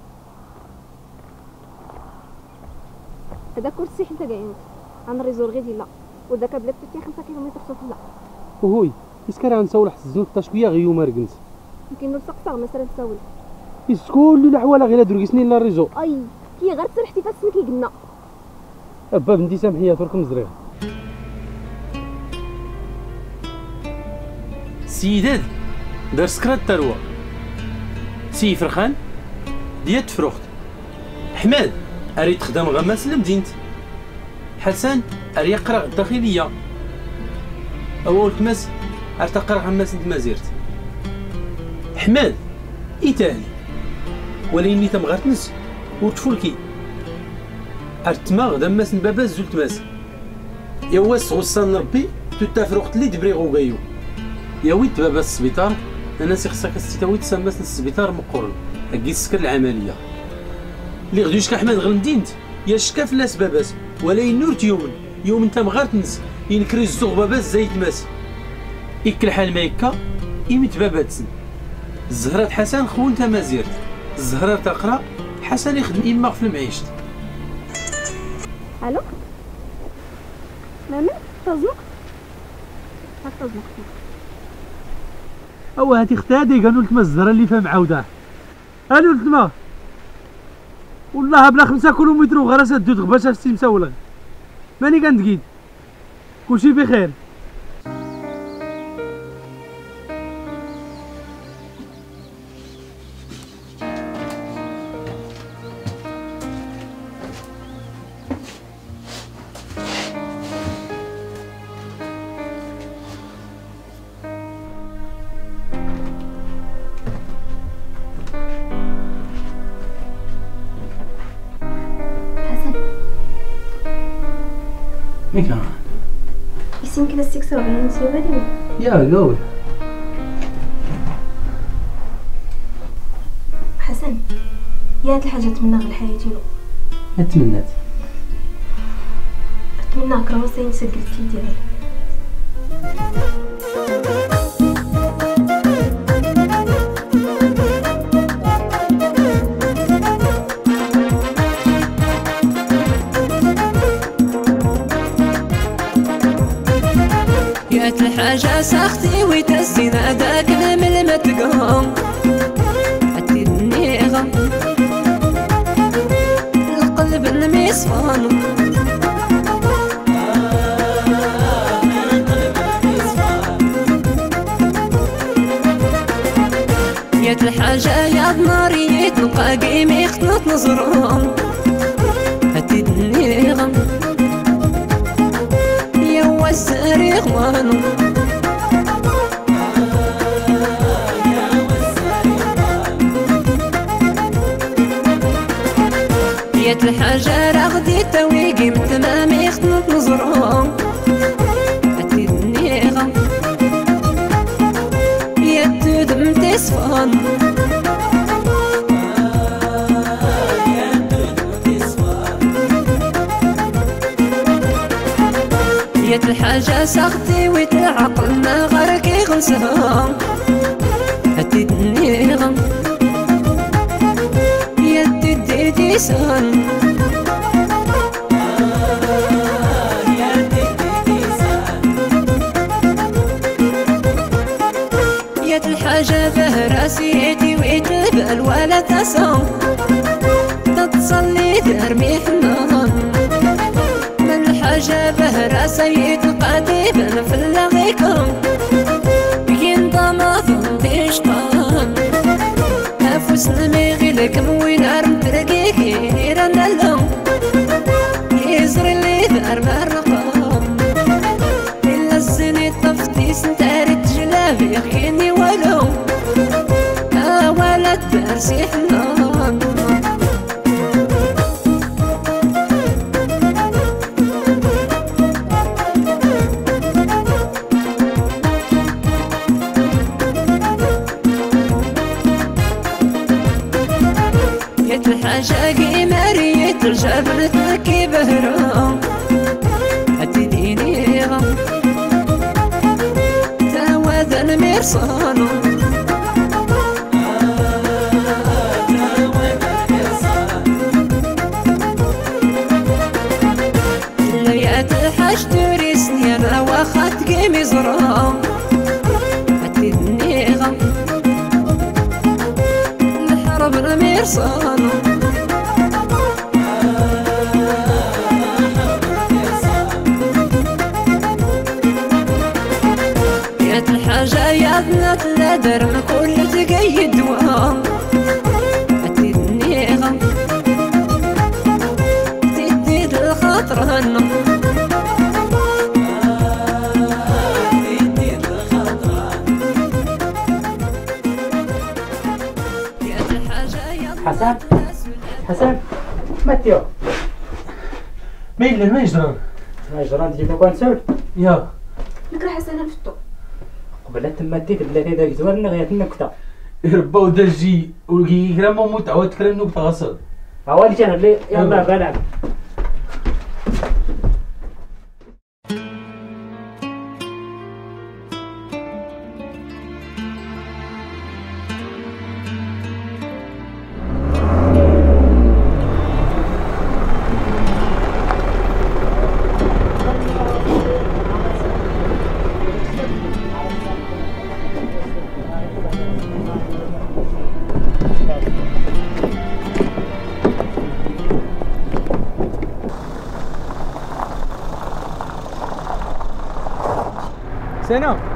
C: هذا كرسي حتى كاين عن الريزور غيدي لا وداك بلاد تي 5 كيلومتر صوت لا
F: وهوي اسكا راه نساول حس الزنوط تا شويه غيو ماركنت
C: يمكن نسقسا مثلا نساول
F: يسكول الاحوال غير دركسني لا الريزور
C: اي كي غير تسرحتي فاسمك قلنا
F: ابا بنتي سامحيه تركم زريغ السيدات دار سكرات الثروه سي فرخان ديال تفروخت حماد اريد تخدم غماس لمدينت حسن اريد يقرا الداخليه اول تماس ارتقرا غماس مازيرت حماد ايتاني وليني تمغرتنس وتفولكي ارتما دماس بابا زلت ماس يا واس غصان ربي تتفروخت لي دبريغو غايو يا ويت بابا السبيطار انا سي خصك استويت سماس السبيطار مقرن هكي سكر العمليه اللي غدوش كاحمد غلمدينت يا شكاف لاس باباس ولا ينورت يوم انت مغارتنس ينكري الزوغ باباس زايد ماس يكل حال ما يكا يمت باباتسن الزهرات حسن خونت مازيرت الزهرات تقرا حسن يخدم يما في المعيشت.
C: الو ماما تزنق تزنق
F: او هاتي ختادي قالوا لك ما الزهره اللي فيها معاوده قالوا لك ما والله بلا 5 كيلومتر وغراسات دود غباش السي مسولغ ماني كندقيد كلشي بخير. ميكا
C: يمكن 46 سيوالي
F: يا قول
C: حسن يا هاد الحاجه نتمنى غير حياتي له.
F: نتمنات
C: نتمنى كروسه ينسجل في ديالي.
I: يات الحاجة ساختي ويتسينا داك نمل ما تقوم حتى النيغة القلب المصفان يات الحاجة يا ناري تلقى قيمي خطنط نظرهم حتى النيغة السري غوانو يات الحاجة راغدي تاوي قيمت تمامي خطنط نظرهم هاتي النيغة يات تدم تسفان يات الحاجة ساختي ويتعقلنا غركي غنسها هاتي النيغة يات تدي سان يات الحاجة بهراسيتي ويتبال ولا تسام تتصلي درمي حنان الحاجة بهرة سيد قديما في اللغيكم ينضم ضمن شطان أفوس نميغي لكم وين أرم ترقيكي نيران اللهم يزري اللي دار مرقام إلا الزني طفتيس نتارد جلابي خيني ولو ولا تبرسي حنان الحاجة مريت الجبل تركي بهرام هاتي دينيغا تاوذا المرصانو ليات الحاج توريسني انا واخات قيمي زرام هاتي دينيغا الحرب المرصانو الحاجة يا بنات لا درم كل تقيد دوام هاتي النيغة تديد الخاطر هنو
E: حسن حسن ماتيو
F: مين ما يجران
E: تجيبو كنسول
F: يا
C: نكره حسن الفتو
E: قبل تما تيت بلاتي داك زوار غير النكته
F: ربا ودجي وكي كرامو متعود كرا النكته غصب
E: هوالي جهل يلا بلعب
N: سنة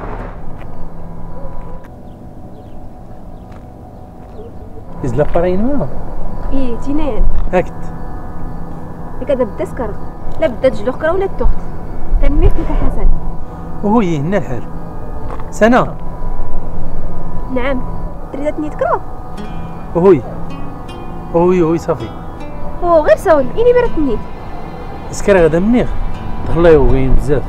F: إزلا فرين ما
C: إيه تينين
F: هكت
C: لك هذا بدا سكر لا بدا تجلو خكرا ولا التخت تنميك لك حسن
F: وهو هنا الحال سنة
C: نعم تريدتني تكره
F: وهوي صافي
C: غير ساول إني برات نيت
F: سكر غدا منيغ والله يوين بزاف.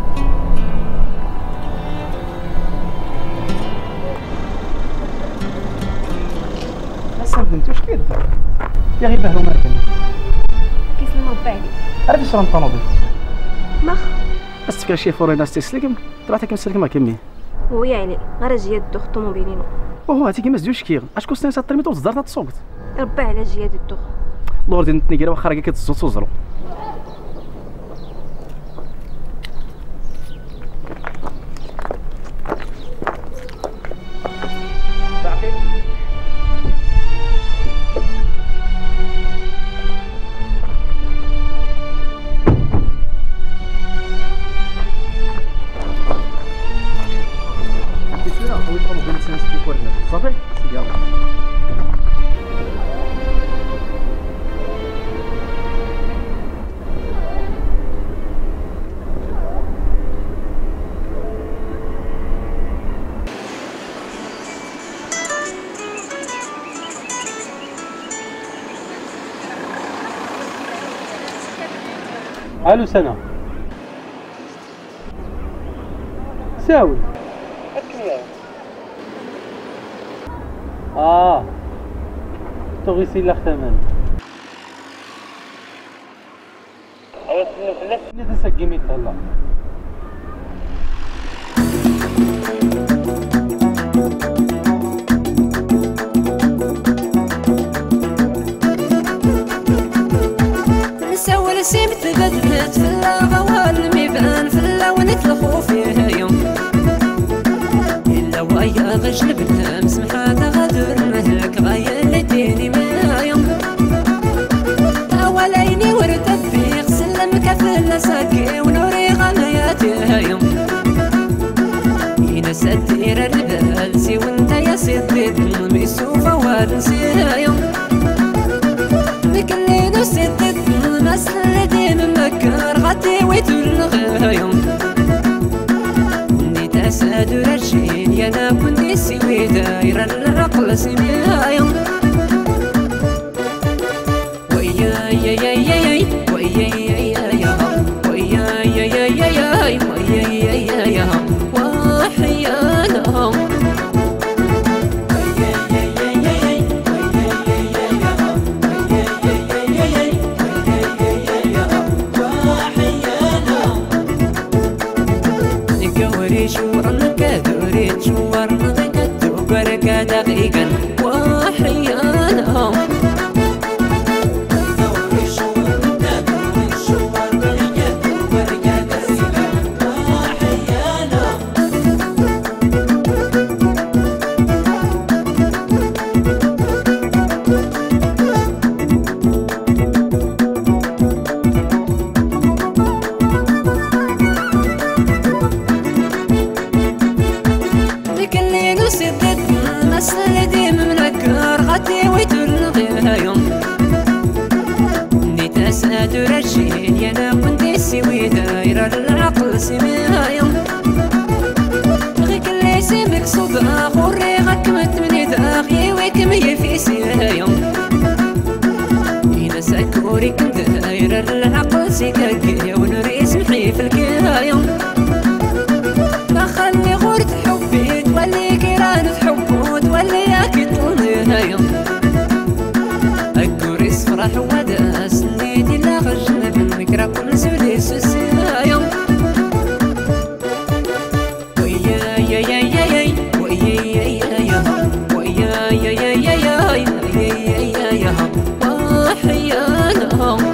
L: اصلا انت واش كدير يا غير بهرو مركن
C: كيسلم ربي عليك.
L: عرفتي شرا الطوموبيل
C: مخ
L: بس تفكر شي فورينا تسلكم طلعتك مسلكم كمي
C: هو يعني غير جياد الدوخ الطوموبيلينو
L: وهو هاتي كيما زدوش كيغ اشكون سنه الطرميط وزدار تسوقت
C: ربي على جياد الدوخ
L: لور ديال التنيكيره واخا راكي كتزو توزرو. صافي يلا
F: الو سنة ساوي تغيسي لا ختمان اواسنا فلاش نتسقي ميت الله
I: نسول سيمت بدلت في الغوال ميبان في اللونك الخوف يا يوم إلا ويا غجل بالهمس محاتا غدر مهلك غاية اللي ديني مايوم أوليني ورتبي غسل مكفل ساكي ونوري غناياتي هايوم إنا سدير الربال سي وانت يا سيدي ظلمي سوفا وارنسي هايوم بكلي نو سيدي ظلم أسل دين مكار غاتي ويتول غايوم سادر الشين يا نابني سوي داير العقل سميايم ويا يا يا يا ويا يا يا يا ويا يا يا يا يا ويا يا يا يا وحيانا دقيقا وحيانا سادر الشين يا نابني سوي داير العقل سميايم غيك اللي سمك صداق وريغك متمني داغي ويكم يفي سيايم إنا سكوريك داير العقل سيكاكي ونري سمحي في الكايم خلي غورت حبي تولي كيران تحبو تولي ياكي طلنايم أكوري صفرح وداس نيدي لا غجنا بالمكرا كل زولي سسيايم ويا يا يا يا يا ويا يا يا يا ويا يا يا يا يا ويا يا يا يا وحيانا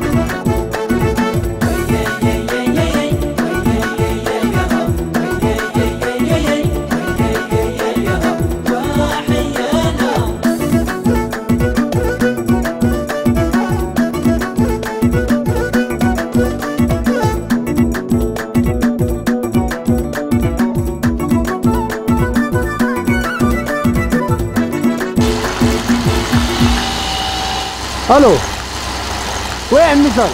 F: الو وين عمي صالح؟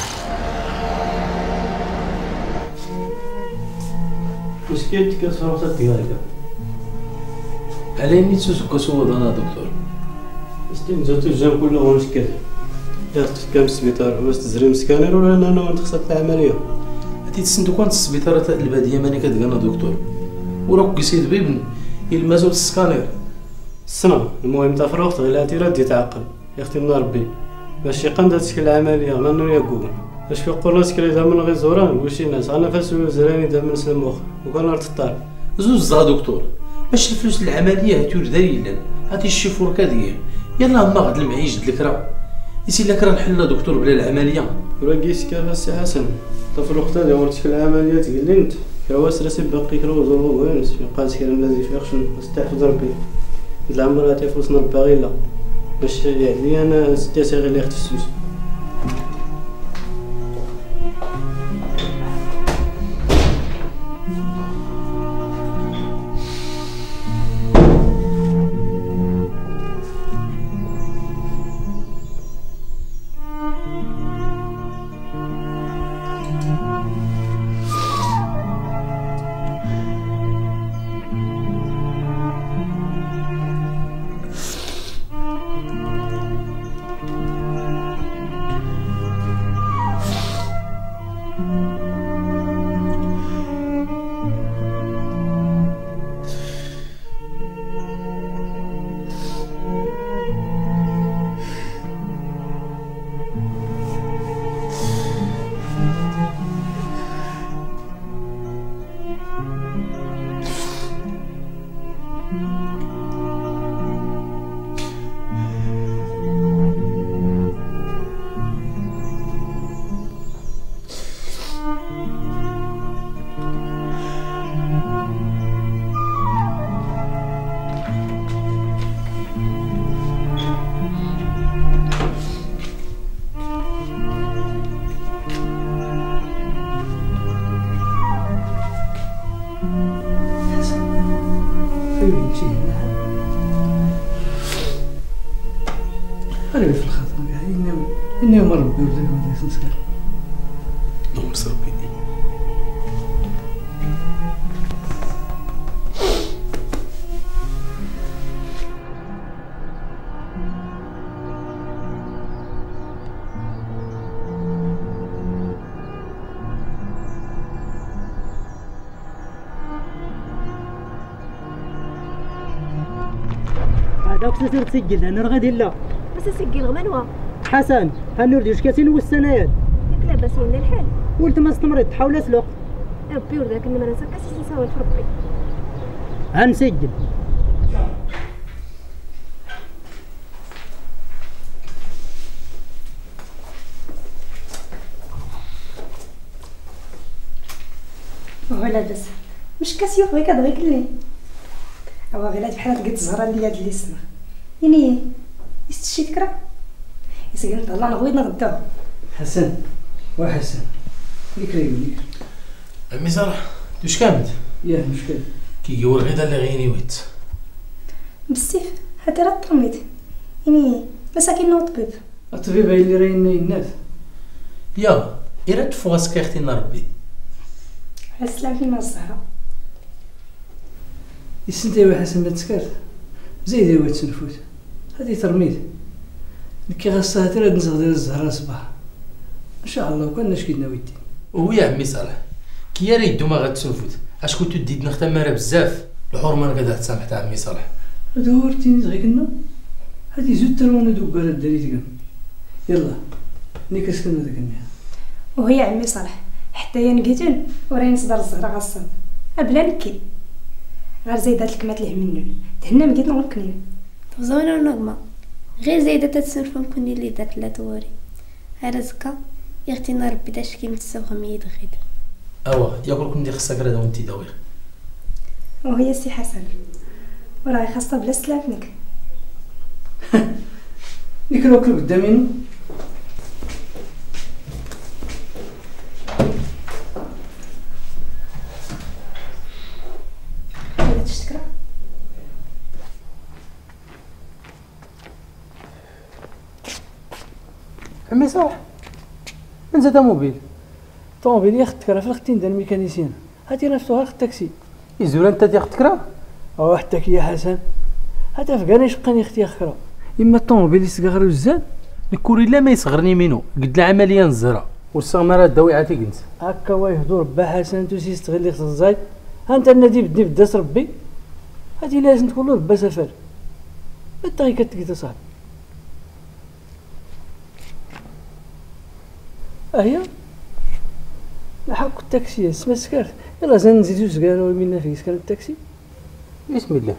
N: مشكلتك صراحة ديالك على اني تسوق صوت انا دكتور
O: استنزلت الجام كله مشكل درت كام سبيطار واش تزري مسكانير ولا انا تخسرت العمليه
N: تيتسندو كان السبيطار تاع الباديه ماني كتقنا دكتور وراك قسيت بابن يلمسو السكانير
O: السنة المهم تفرغت غير الاعتراض دي تعقل يا اختي من ربي باش يقند تشكل العملية غنو يقول باش كيقول راسك اللي دام غير زوران وشي ناس انا فاسو زراني دام من سلم مخ وكان راه تطار
N: زوج زا دكتور باش الفلوس العمليه هاتو دايلان هاتي الشيفور كدير يلا ما غد المعيش الكرا يسي لك راه نحل دكتور بلا العمليه
O: وراكيس كاع السي حسن تفرغت هذا ورتك العمليات قال انت كواس راسي باقي كرا وزور وينس يبقى سكير الذي فيخش نستحفظ ربي العمر هاتي فلوس نربا غير لا باش يعني انا ستاسي غير اللي اختي السوس
K: خليه في الخاطر كاع إني ما ربي ولا ولدي تنسكر
N: اللهم صل ربي
E: هذاك سير تسجل انا راه غادي لا
C: سجل غمنوا
E: حسن هنور ديوش كاتين والسنايات
C: ياك لاباس لنا الحال
E: ولد ما استمرت تحاول اسلق
C: ربي ولدك النمره سكا سيساوي في ربي
E: هنسجل
P: هو لاباس مش كاسيوف غير كتبغي كلي هو غير بحال لقيت الزهره اللي هاد اللي سما يعني يستشي فكره يسقل نطلع نغويد نغداو
K: حسن وحسن ليك راه يقول لك
N: امي صالح دوش كامل
K: ياه مشكل
N: كيقول غدا اللي غيني ويت
P: بالسيف هادي راه طرميت يعني مساكين نو طبيب
K: الطبيب هي اللي راينا الناس
N: يا إيراد فواسك اختي ربي
P: على السلام فيما الزهره
K: يسنتي وحسن ما تسكرت زيد هو تنفوت هادي ترميت كي غاصها ترى نزغ ديال الزهره صباح ان شاء الله وكان نشكينا ويدي
N: وهو يا عمي صالح كي راه يدو ما غتسنفوت اش كنتو ديد نختمر بزاف الحرمه كدا تسامح تاع عمي صالح
K: دورتيني صغير كنا هادي زوج ترونا دوكا داريت كاع يلا ني كسكن هذاك النهار
P: وهي عمي صالح حتى هي نقيتون وراهي نصدر الزهره غاصاب بلا نكي غير زايدات الكمات اللي منن تهنا مقيت نغلق كنين
M: زوينه نغمه غير زايده تتسرفم كوني اللي دارت لا توري على زكا يا اختي ربي داش كي متسوغ ميد غيد
N: اوا ياكل كندي خصك راه وانت داوي
P: وهي سي حسن وراهي خاصه بلا سلافنك
K: ديك ناكل قدامي
P: تشتكرا
K: عمي صالح انت موبيل طوموبيل يا اختك راه في الختين ديال الميكانيسيان هاتي نفتوها لك التاكسي يزول انت ديال اختك راه او حتىك يا حسن هذا فكاني شقاني اختي اخرى اما الطوموبيل يسقى غير وزان
N: الكوري لا ما يصغرني منو قد العمليه نزرة
F: والسغمره داوي عاتي كنت
K: هكا ويهضر با حسن توسي تغلي خزاي ها انت النادي بدي بداس ربي هادي لازم تكون له با سفر انت غير كتقيت صاحبي اهي لحق التاكسي اسمها سكارت يلا زين نزيدو سكار ومنا في سكار التاكسي
F: بسم الله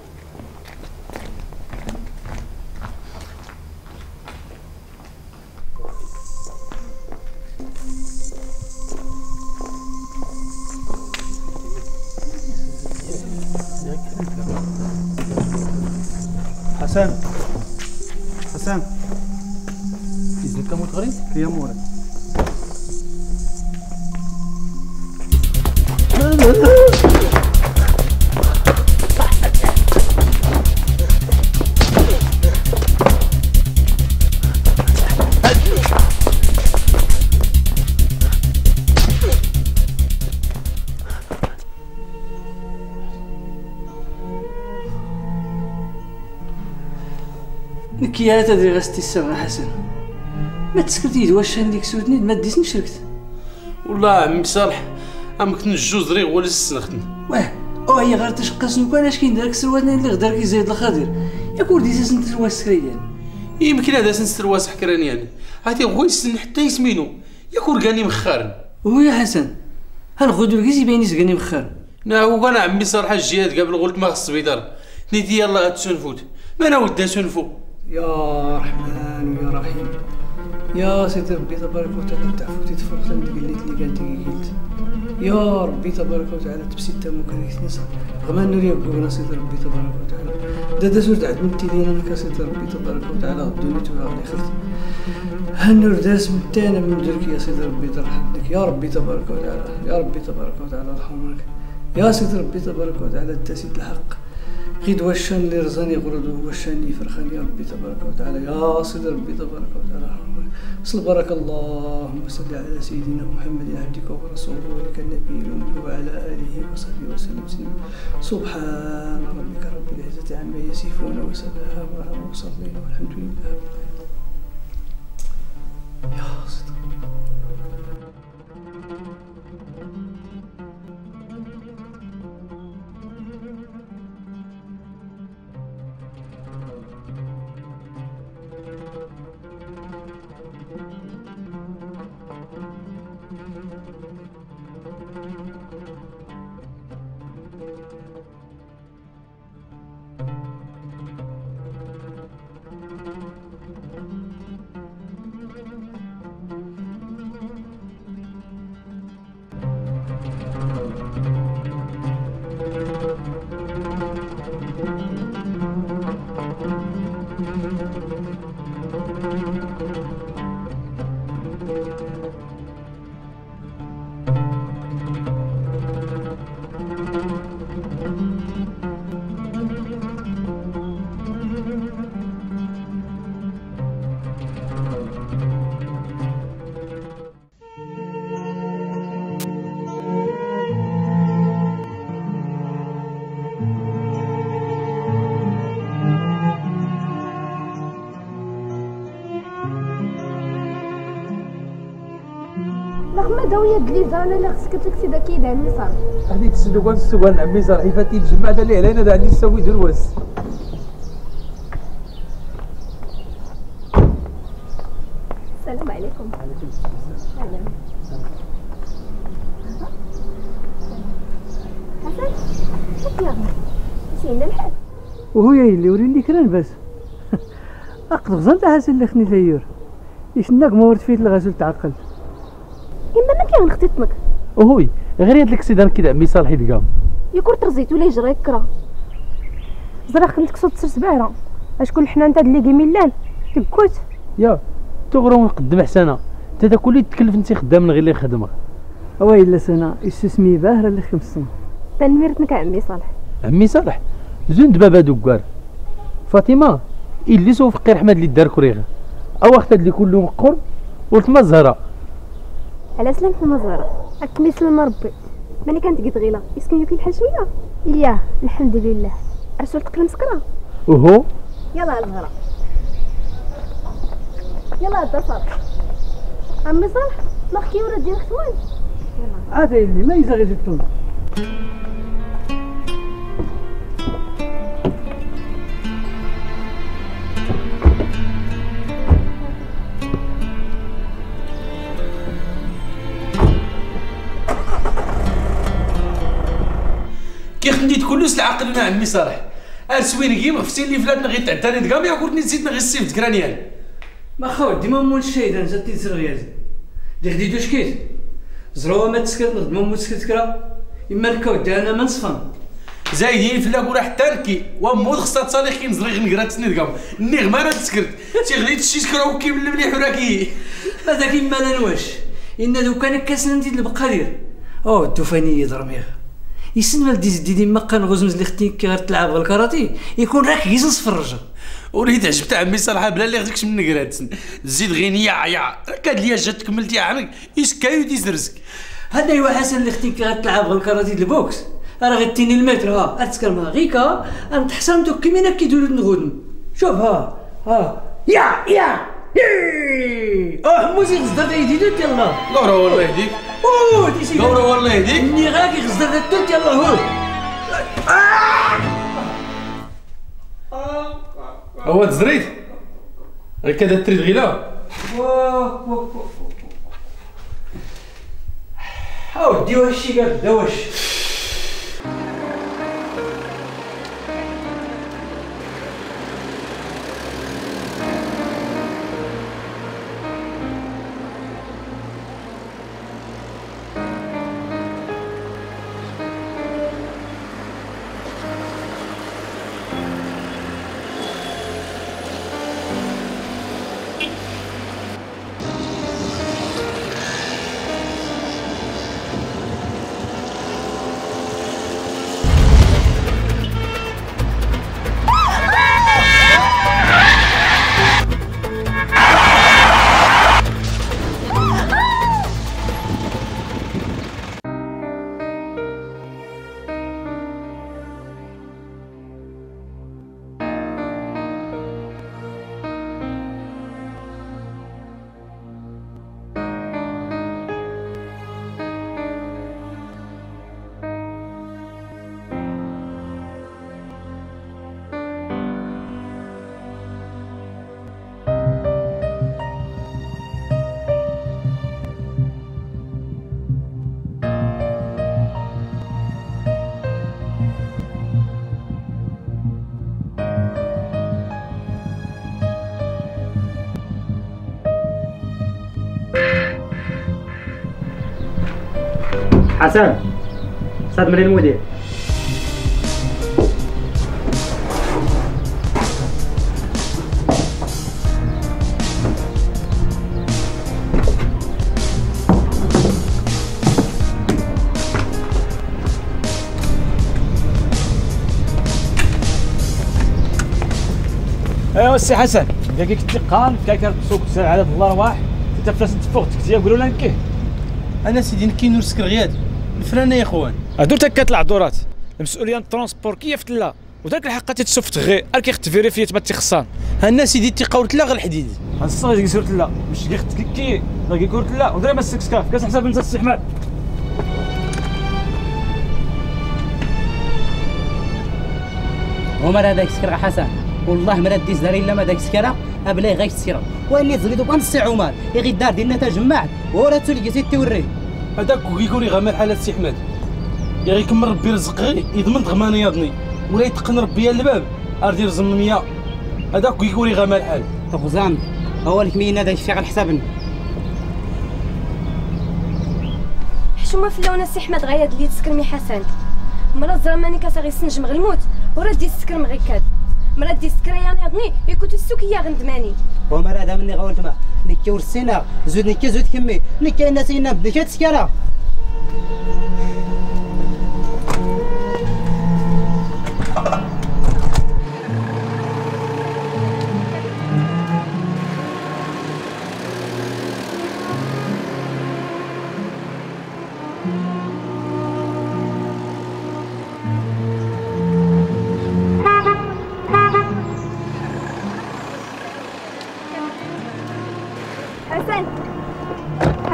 K: حسن
F: إذنك موت غريب
K: هي مورد نكيات هذه غاستي السمع حسن ما تسكرتي واش عندك سودني ما ديتني شركت
N: والله عمي صالح امك نجوز ريغ ولا السنختن
K: واه هي غير تشقص نكون اش كاين داك السروال اللي غدار كيزيد الخضير ياك ولدي سن ترواس سكريان
N: يمكن هذا سن ترواس حكرانيان هاتي غوي السن حتى يسمينو ياك ورقاني مخارن
K: هو يا حسن هالغدو كيزي بايني سكاني مخارن
N: هو انا عمي صالح الجهاد قبل قلت ما خص بيدار نيتي يلاه تسنفوت ما انا ودها سنفو
K: يا رحمن ويا رحيم يا سيدي ربي تبارك وتعالى تعفوتي تفرقت من قليت اللي كانت قلت يا ربي تبارك وتعالى تبسيت تمو كريتني صح غما نوري بوغنا سيدي ربي تبارك وتعالى دادا سورت عاد نتي ديالنا انا كسيدي ربي تبارك وتعالى غدوني تبارك خلت هنور داس متانا من درك يا سيدي ربي ترحمك يا ربي تبارك وتعالى يا ربي تبارك وتعالى رحمك يا سيدي ربي تبارك وتعالى تاسيت الحق غيد واشان اللي رزاني غردو واشان اللي فرخاني يا ربي تبارك وتعالى يا سيدي ربي تبارك وتعالى صل بارك اللهم صل على سيدنا محمد عبدك ورسوله ولك النبي الأمي وعلى آله وصحبه وسلم سبحان ربك رب العزة عما يصفون وسلام على المرسلين والحمد لله رب العالمين يا سيدي
C: رغم داوية دليزة انا اللي خصك تاكسي دا كيد عمي صالح
F: هذيك السوق عمي صالح فاتي تجمع لي علينا دا عندي نسوي درواس
C: السلام عليكم. وعليكم السلام. حسن شوف يا غني نسينا الحال
K: وهو اللي وريني كران بس اقد غزلت حسن اللي خني ثيور يشناك ما ورد فيت الغسول تعقل
C: اما ما كان خطيتمك
F: وهوي غير هاد الاكسيدان كي عمي صالح يدقام
C: يكون تغزيت ولا يجري كرا زرا خليتك صوت سرسبايره اشكون الحنان تاع اللي ميلان تكوت
F: يا تغرو نقدم حسنه انت كلي تكلف انت خدام من غير اللي يخدمك
K: اويلا سنه استسمي باهره اللي 5 سنين
C: تنميرتك عمي صالح
F: عمي صالح زند بابا دوكار فاطمه اللي سوف فقير احمد اللي دار كريغه او اختد اللي كله مقر ولتما الزهراء
C: على سلامة المزهره هاك مسلم ربي ماني كانت قد غيله يسكن يوكي الحال شويه ياه الحمد لله رسول تقل مسكره
F: وهو
C: يلا الغرا يلا هدا صالح
M: عمي صالح ما خكي ورا ديال ختوان
K: عاد اللي ما يزغي جبتون
N: كي خديت كلش العقل مع عمي صالح اسوين كيما في اللي فلاتنا غير تعتاني دكامي وكنت نسيت غير السيف دكرانيال
K: ما خاو ديما مول الشايد انا جاتي تسرغياز دي خديتو شكيت زروه ما تسكت نخدمو مو تسكت كرا اما نكاو انا ما نصفن
N: زايدين في لاكو راه حتى ركي ومود خصها تصالح كي نزري نقرا تسني دكام النغمه راه تسكرت تيغليت شي سكراو كي من مليح وراكي
K: هذاك ما لا نواش ان لو كان كاسنا ندير البقادير او الدوفاني يضرميغ يسن مال ديدي ما كان غزمز اللي ختي كي غير تلعب بالكاراتي يكون راك كيس نصفرج
N: وليت عجبت عمي صالحه بلا اللي ياخذكش من نقرات زيد غير يا كاد ليا جات كملت يا عنك يسكايو ديزرزك
K: هذا هو حسن اللي ختي كي غتلعب بالكاراتي د البوكس راه غتيني المتر ها تسكرما غيكا انا تحسمتو كيما كيدولو نغودم شوف ها يا موزي غزدر يديدو يلا
N: قورا والله يهديك قورا والله يهديك
K: ني غاكي غزدر التوت يلا هو
N: هو تزريت غير كذا تريد غيلا
K: اودي واش قال دواش
E: حسن استاذ من المدير
Q: ايوا السي حسن اذا كنت تقال كاين سوق على الله واحد انت فاش تفوق تكتي يقولوا لنا نكيه
N: انا سيدي نكي نور سكر غياد الفرانه يا اخوان
Q: هادو تا كتطلع دورات المسؤوليه الترونسبور كيف تلا وداك الحق تتشوف غير اركي تفيريفي ما تيخصان
N: هنا سيدي تيقاول تلا غير الحديد
Q: هنصغي كيسور تلا مش كي غير كيقول تلا ودري ما السكس كاف كاس حساب انت السي حماد
R: عمر هذاك سكر حسن والله ما ردي زهري الا ما داك سكره ابلي غير السيره واني زغيدو بنص عمر يغي الدار ديالنا تجمعت ولا تولي توري
N: هذاك كيقول لي غير حاله السي حماد يا غير كمل ربي رزق غير يضمن ضمانه يضني ولا يتقن ربي الباب اردي رزم 100 هذاك كيقول لي غير الحال
R: طب زعما هو لك مين هذا الشيء على حسابنا
C: حشومه فلاونا السي حماد غايد اللي تسكرمي حسن مرات زرماني كاسا سنجم غير الموت ورا دي سكرم غير كاد مرات دي سكرا يعني يضني يكون السوكيه غندماني
R: ومرا هذا مني غولت ما نكي ورسينا زود نكي زود كمي نكي الناس هنا بدك تسكرا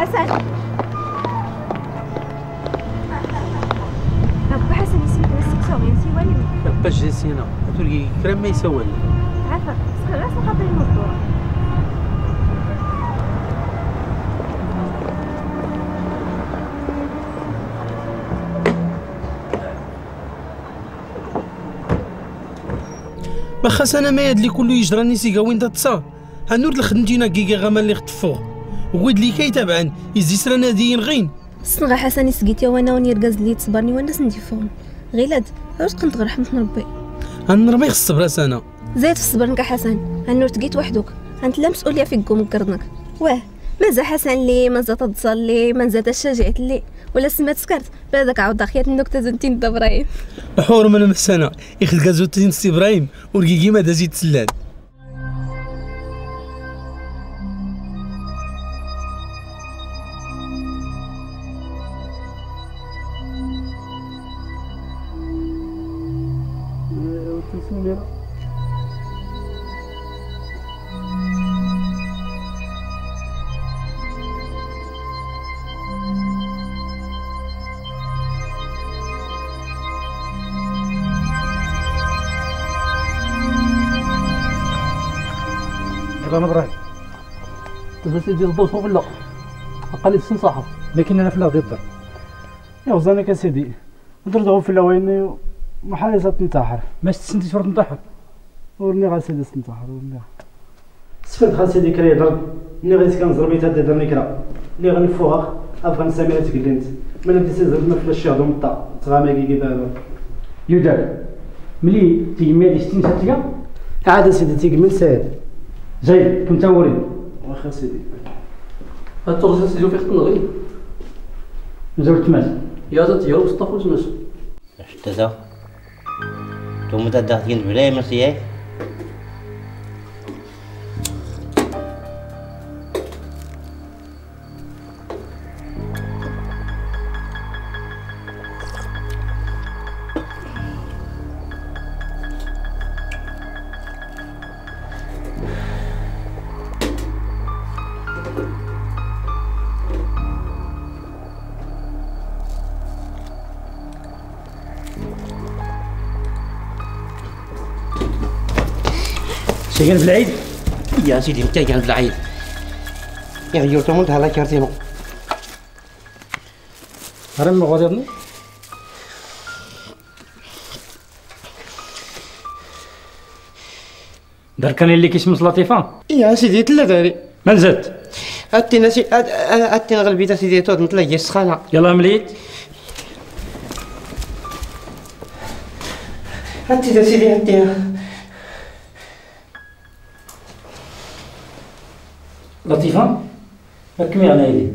C: حسن با حسن يسميك السكسوريين سيوالي
N: با جنسينا تلقي كلام ما يسوى
C: عافاك سخر راسك خاطر الموضوع
N: ما خاص انا ما يدلي كله يجراني سيكا وين تصا هنور لخدمتينا كيكا غاما اللي خطفوه وقيد لي كيتابعن يزي سرانا ديين غين
C: الصنغا حسن سقيتي وانا وني ركاز لي تصبرني والناس نديفهم غيلاد واش كنت غير رحمة ربي
N: هنرمي خص الصبر انا
C: زايد في الصبر نكا حسن هنور تقيت وحدك انت لا مسؤوليه فيكم مكرنك واه مازال حسن لي مازال تصلي مازال شجعت لي ولا سمات سكرت بهذاك عاود اخيات النكته زنتين د ابراهيم
N: حور من المحسنه يخل كازوتين سي ابراهيم ورقيقي ما دازي تسلان
K: انا ابراهيم دابا سيدي الضوء ولا اقل الصنصاحه لكن انا في الارض الدار يا وزانك اسيدي ندردو في اللوين محايزه تنتحر ماش تسنتي شرط تنتحر ورني غا سيدي تنتحر ورني سفد خا سيدي كري ضرب ملي غيت كنزربي تا درني كرا اللي غنفوها افغان ساميه تكلمت ملي بديت زرب ما فلاش شادو مطا تغامي كي كيفاه يودار ملي تيمي هادي 60 ساعه عاد سيدي تيكمل ساهل زين كنت توري واخا سيدي
N: هاد الترجي سيدي فيه تنغي
K: مازال تماس
N: يا تطير وسط فوز ماش
R: شتا دا توم دا داخلين بلاي مسياك
K: شايقين في العيد؟
R: يا سيدي متى كان في العيد؟ يا يورتو منتهى لا كارتينو
K: هرم مغادرني؟ دار كان اللي كيسمس لطيفة؟
R: يا سيدي تلا داري
K: من زاد؟
R: هاتينا هاتينا غلبيتا سيدي تود نتلاقي السخانة
K: يلا مليت
R: هاتينا سيدي هاتينا
K: لطيفة راكمي على يدي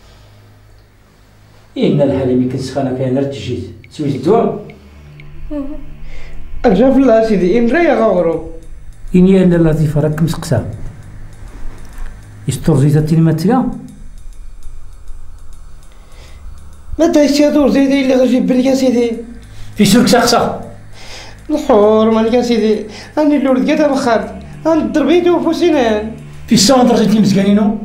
K: إن الحليمي كنسخانة كاينة رتجيت سويت الدواء
R: أرجع في الله سيدي إن رايا غاورو
K: إني أنا لطيفة راك مسقسا يستور زيتا تيلماتيا
R: ما دايش يدور زيدي اللي غنجيب بلي سيدي
K: في سلك ساقسا
R: الحور مالك سيدي أنا اللي ولد قاتا بخارج أنا ضربيتو فوسينان
K: في الساندر زيتي مزقانينو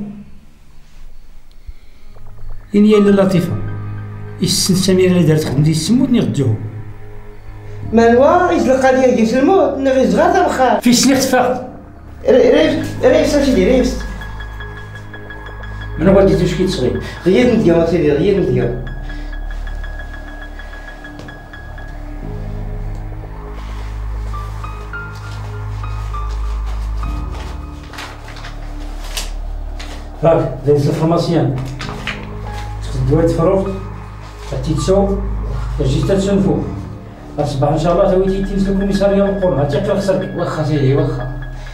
K: إني أنا لطيفة السن سميرة اللي دارت خدمتي سموتني غدوه
R: مالوا يزلق عليا كيس الموت نغي صغار بخار
K: في السن اختفاق
R: ريفس سيدي ريفس
K: من وديتو شكي تصغير
R: غير نديا سيدي غير نديا
K: راك دايز الفرماسيان تاخد الدواء تفروخ تحتي تسوق تجي تتسنفو الصباح ان شاء الله تويتي تنزل الكوميساريه والقرن هاتي خسرك
R: واخا سيدي واخا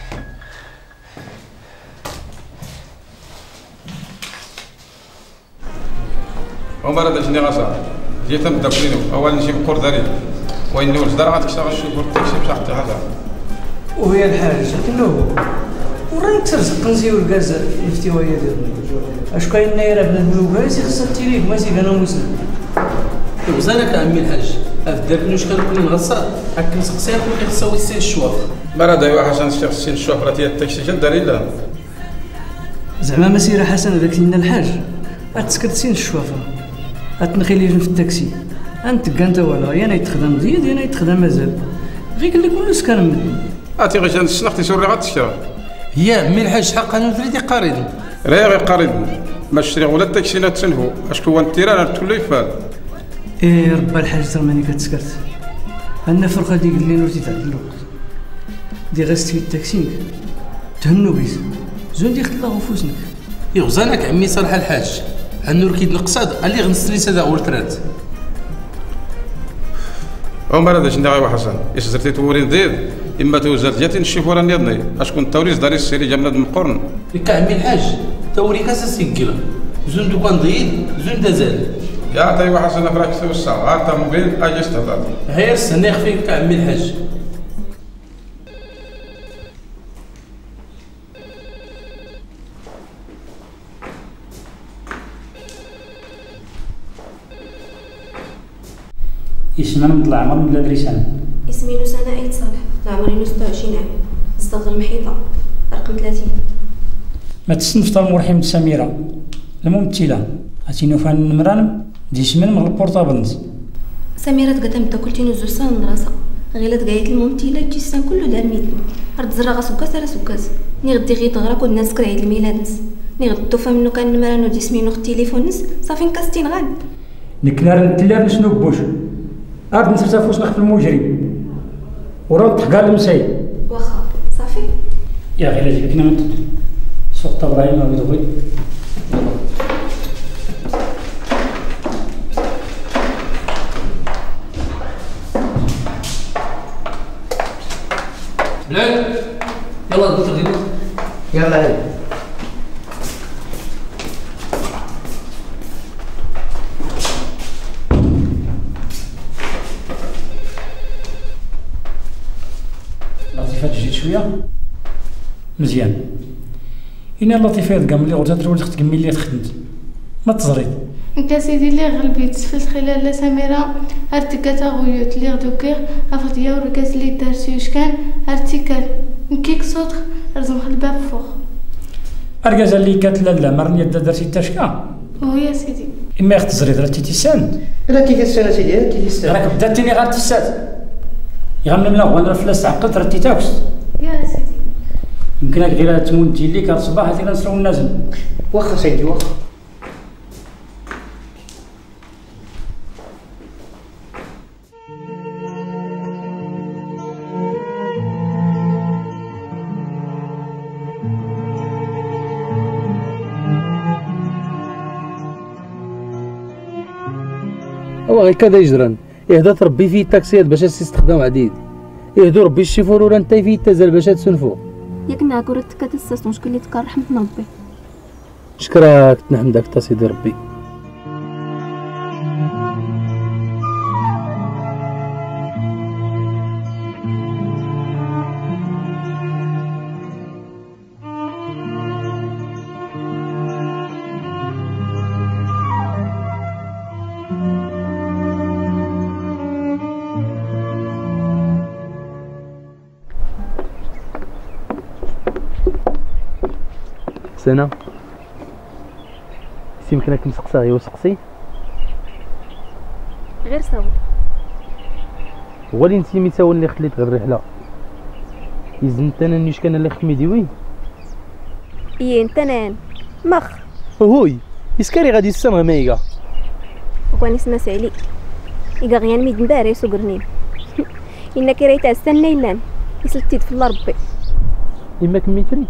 S: عمر هذا شنو غاصا جيت مدبرينو اول نجيب قور داري وين نول دار غتكشف الشوفور تكشف حتى حاجه
K: وهي الحاج كله وراك ترزق نزيو الكاز الفتيويه ديالنا اش كاين نايره بنادم وكاز خصها تيريك ماشي انا مسلم
N: وزانك عمي الحاج افداك واش كنكون مغصى هاك نسقسيك وكي خصها ويسين الشواف
S: مرا دايوا حسن الشيخ سين الشواف راه تيتكشف داري لا
K: زعما مسيره حسن ذاك لنا الحاج اتسكرتسين الشوافه اتنخيلي في التاكسي انت كانت ولا يا نايت تخدم زيد يا نايت تخدم مازال غير قال لك كل سكان مدن
S: اتي غير جان السنختي سوري غتشرا
N: هي مي الحاج حق انا دريتي قارض
S: راه غير قارض ما شري ولا التاكسي لا تنفو اشكو هو التيران تولي فال
K: ايه ربا الحاج ترماني كتسكرت انا فرقه ديك اللي نورتي تاع الوقت دي غست في التاكسي تهنو بيز زون دي خطلا غفوسنك
N: يغزانك عمي صالح الحاج النور كيد نقصاد اللي غنسري سدا ولترات
S: عمر هذا شنو غايوا حسن زرتي تورين زيد اما توزلت جاتي نشوف ورا نيضني اشكون التوريز داري السيري جا من القرن
N: ديك عمي الحاج توري كاسا سيكلا زون دوكان ضيد زون دازال
S: يا عطيوا حسن فراك توسع عطا موبيل اجي استهداد
N: هيا استنى فيك عمي الحاج
K: اسمنا من العمر من دريسان
C: اسمي نوسانا عيد صالح عمري 26 عام صدغ المحيطة رقم 30
K: ما تسنفطر مرحم سميرة الممثلة عتينو فان المران دي اسمن من البورطابل نس
C: سميرة تقدم تاكلتينو زوسان نراسا غير تقايت الممثلة تيسان كله دار ميدو رد زرا سكاس على سكاس ني غدي غي تغرق والناس كرا عيد الميلاد نس ني غدو فهم منو كان المران ودي اسمينو التليفون نس صافي نكاستين غاد
K: نكنار نتلاب نشنو بوش ارد نسرتا فوس نخف المجرم ورد تحقا المساي
C: واخا صافي
K: يا غير هذيك كنا نتد سوق ابراهيم ابي دوي
N: بلال يلا دخل غير
R: يلا هاي
K: لطيفة جيت شوية مزيان إنا اللطيفات كاع ملي غوتا تولي تخدمي اللي تخدمت ما تزريد
M: انت سيدي اللي غلبي تسفلت خلال لا سميرة ارتكاتا غيوت اللي غدوكيغ افضيا وركاز اللي دارتي وش كان ارتكال نكيك صوت رزم الباب فوق
K: اركاز اللي كانت لا مرني درتي تاشكا
M: هو يا سيدي
K: اما ياخد تزريد راه تيسان
R: راه تيسان سيدي راه تيسان
K: راك بداتيني غير تسات يغمن ملا وانا فلاس عقلت راه تيتاكس
M: يا سيدي
K: يمكنك غير تمون تجي لك الصباح هاتي نسرو النازل
R: واخا سيدي واخا
F: هو غير كذا يجران يهدا تربي فيه التاكسيات باش تستخدم عديد يهدو ربي الشيفور ولا انت فيه تزال باش تسنفو
C: ياك ناكور تكتسس مشكل اللي تكر رحمة ربي
F: شكراك نحمدك تا سيدي ربي سنة يمكنك نسقسا غير وسقسي
C: غير ساول
F: هو اللي نسيمي ساول اللي خليت غير الرحلة يزن انا نيش كان اللي خمي ديوي
C: ايه انت نان مخ
F: هوي يسكري غادي السما ميغا
C: واني اسمها سالي إيقا غيان ميد مباري سوقرنين إنك ريتا استنى إلان يسلتيد في الله ربي
F: إما كميتري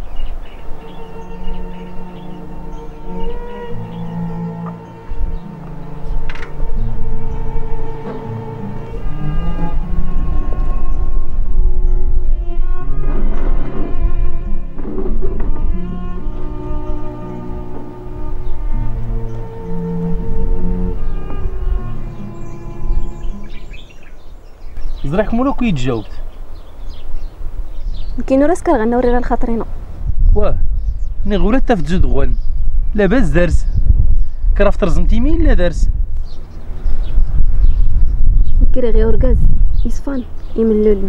F: زريح مولوك يتجاوبت
C: كاينو راسك غنوري راه الخاطرينو
F: واه ني غولا تا في تزدغوان لاباس دارس كرافت رزمتي مين لا دارس
C: كيري غير وركاز يصفان يملول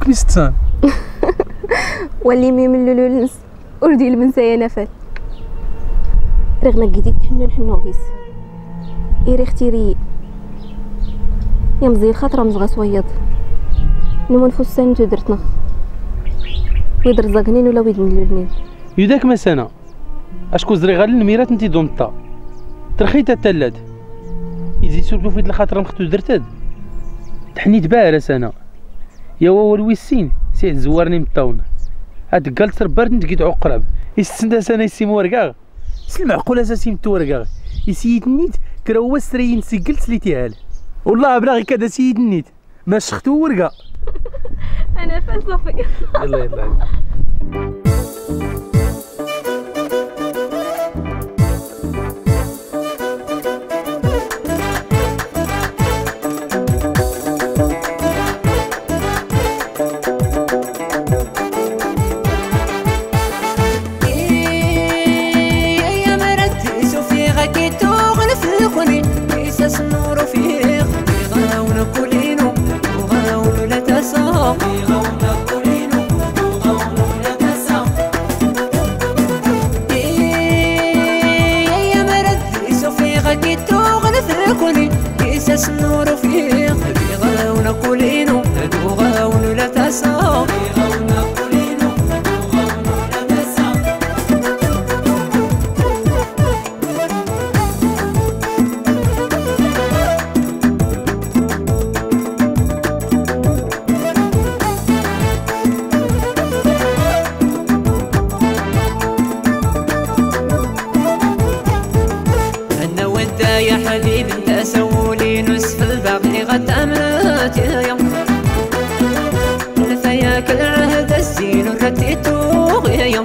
F: كني ستان
C: واللي ميملو لولنس وردي المنسايا نفل رغم جديد حنو غيس إيري اختيري يمزي الخطرة مزغا صويض نمون فستان تو درتنا ويدر زاقنين ولا ويد ملولنين
F: يداك مسانا اشكو زري غال الميرات انتي دومطا ترخيت التلاد يزيد سولتو في الخاطر مختو درتاد تحنيت بارس انا يا هو الويسين سي زوارني من الطاونه هاد قالت ربرت نتقيد عقرب يستنى سنه يسيم ورقاغ سلم عقول اساسي متو ورقاغ يسيد نيت كرا هو سريين سجلت سليتيها والله بلا غير كذا سيد نيت ما شختو ورقا
C: انا فلسفي
F: يلا يلا
I: النور فيه غاونا كلينو وغاونا لا تساق غاونا كلينو وغاونا لا تساق يا مرد يسوفي غاكيتو غنفركوني كيساس النور فيه غاونا كلينو وغاونا لا تساق غاونا كلينو وغاونا لا تساق يا حبيبي انت سولي نصف الباقي غد امنات يا يوم الفياك العهد الزين رديتو يا يوم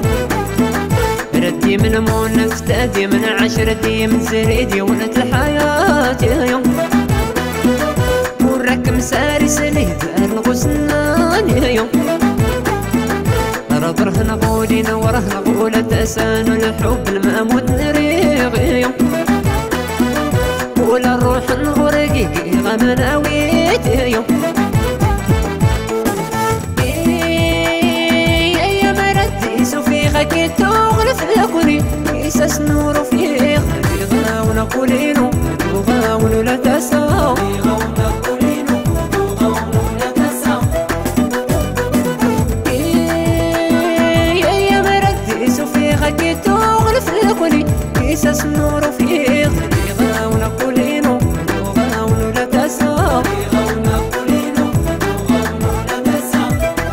I: ردي من مون افتادي من عشرتي من زريدي ونت الحياة يا يوم والركم ساري سليد الغسنان يا يوم ربره نقولي نوره نقول تسان الحب المأمود نريغ يا يوم ولا الروح نغرقي غمن اويت يوم يا مرد يسوفي غكيتو غلف لكوني كيساس نور فيه غاونا كولينو وغاونا لا تساو غاونا كولينو وغاونا لا تساو يا مرد يسوفي غكيتو غلف لكوني كيساس نور فيه غاونا كولينو وغاونا لا تساو غاونا كولينو وغاونا لا تساو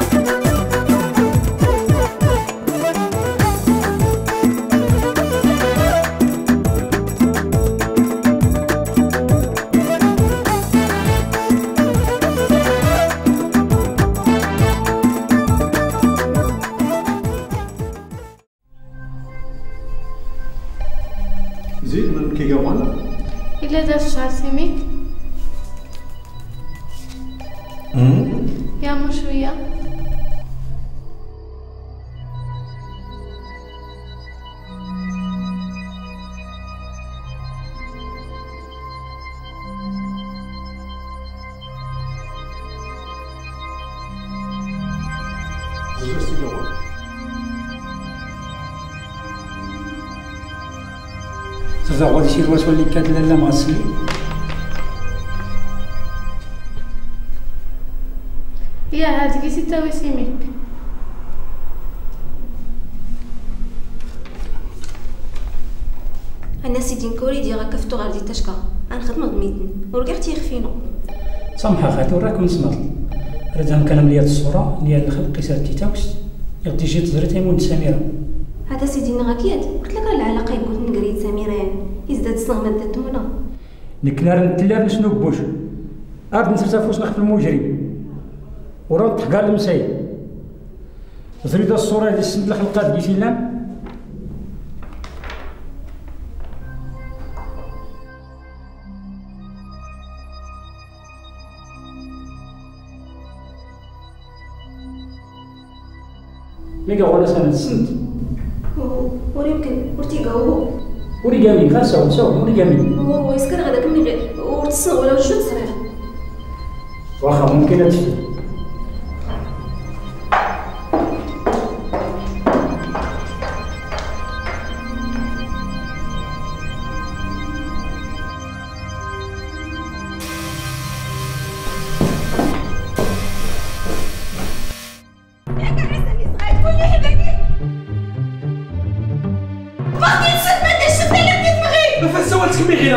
T: زيد من كي قوانا
M: إلا درت شعر سميك يا مو شوية
G: صرت غادي شي روات اللي كانت لالا مغسلي
M: يا هادي كي تاوي سيميك
C: انا سيدي نكوري دي غا كفتو غادي تشكا غنخدم ضميتن ورقعتي يخفينو
G: سامحه خاطر راك نسمع راه كلام ليا الصوره ديال الخلق قيسات تاوكس يغدي جيت زرت يمون سميره
C: هذا سيدي نغاكيات قلت لك راه العلاقه يقول نقريت سميره يزداد الصغمه داتونا
G: نكنا نتلاف شنو بوش ارد نسرتا فوس نخف المجرم وراه تحقا المسايد زريد الصوره ديال السند الخلقات ديال فيلان ميغا ولا سنه السند
C: وريمكن ورتيقاو
G: وريقامي خاصة وساو وريقامي
C: هو يسكر غدا كمل ورتصنع ولا وجود صغير
G: واخا ممكن تفي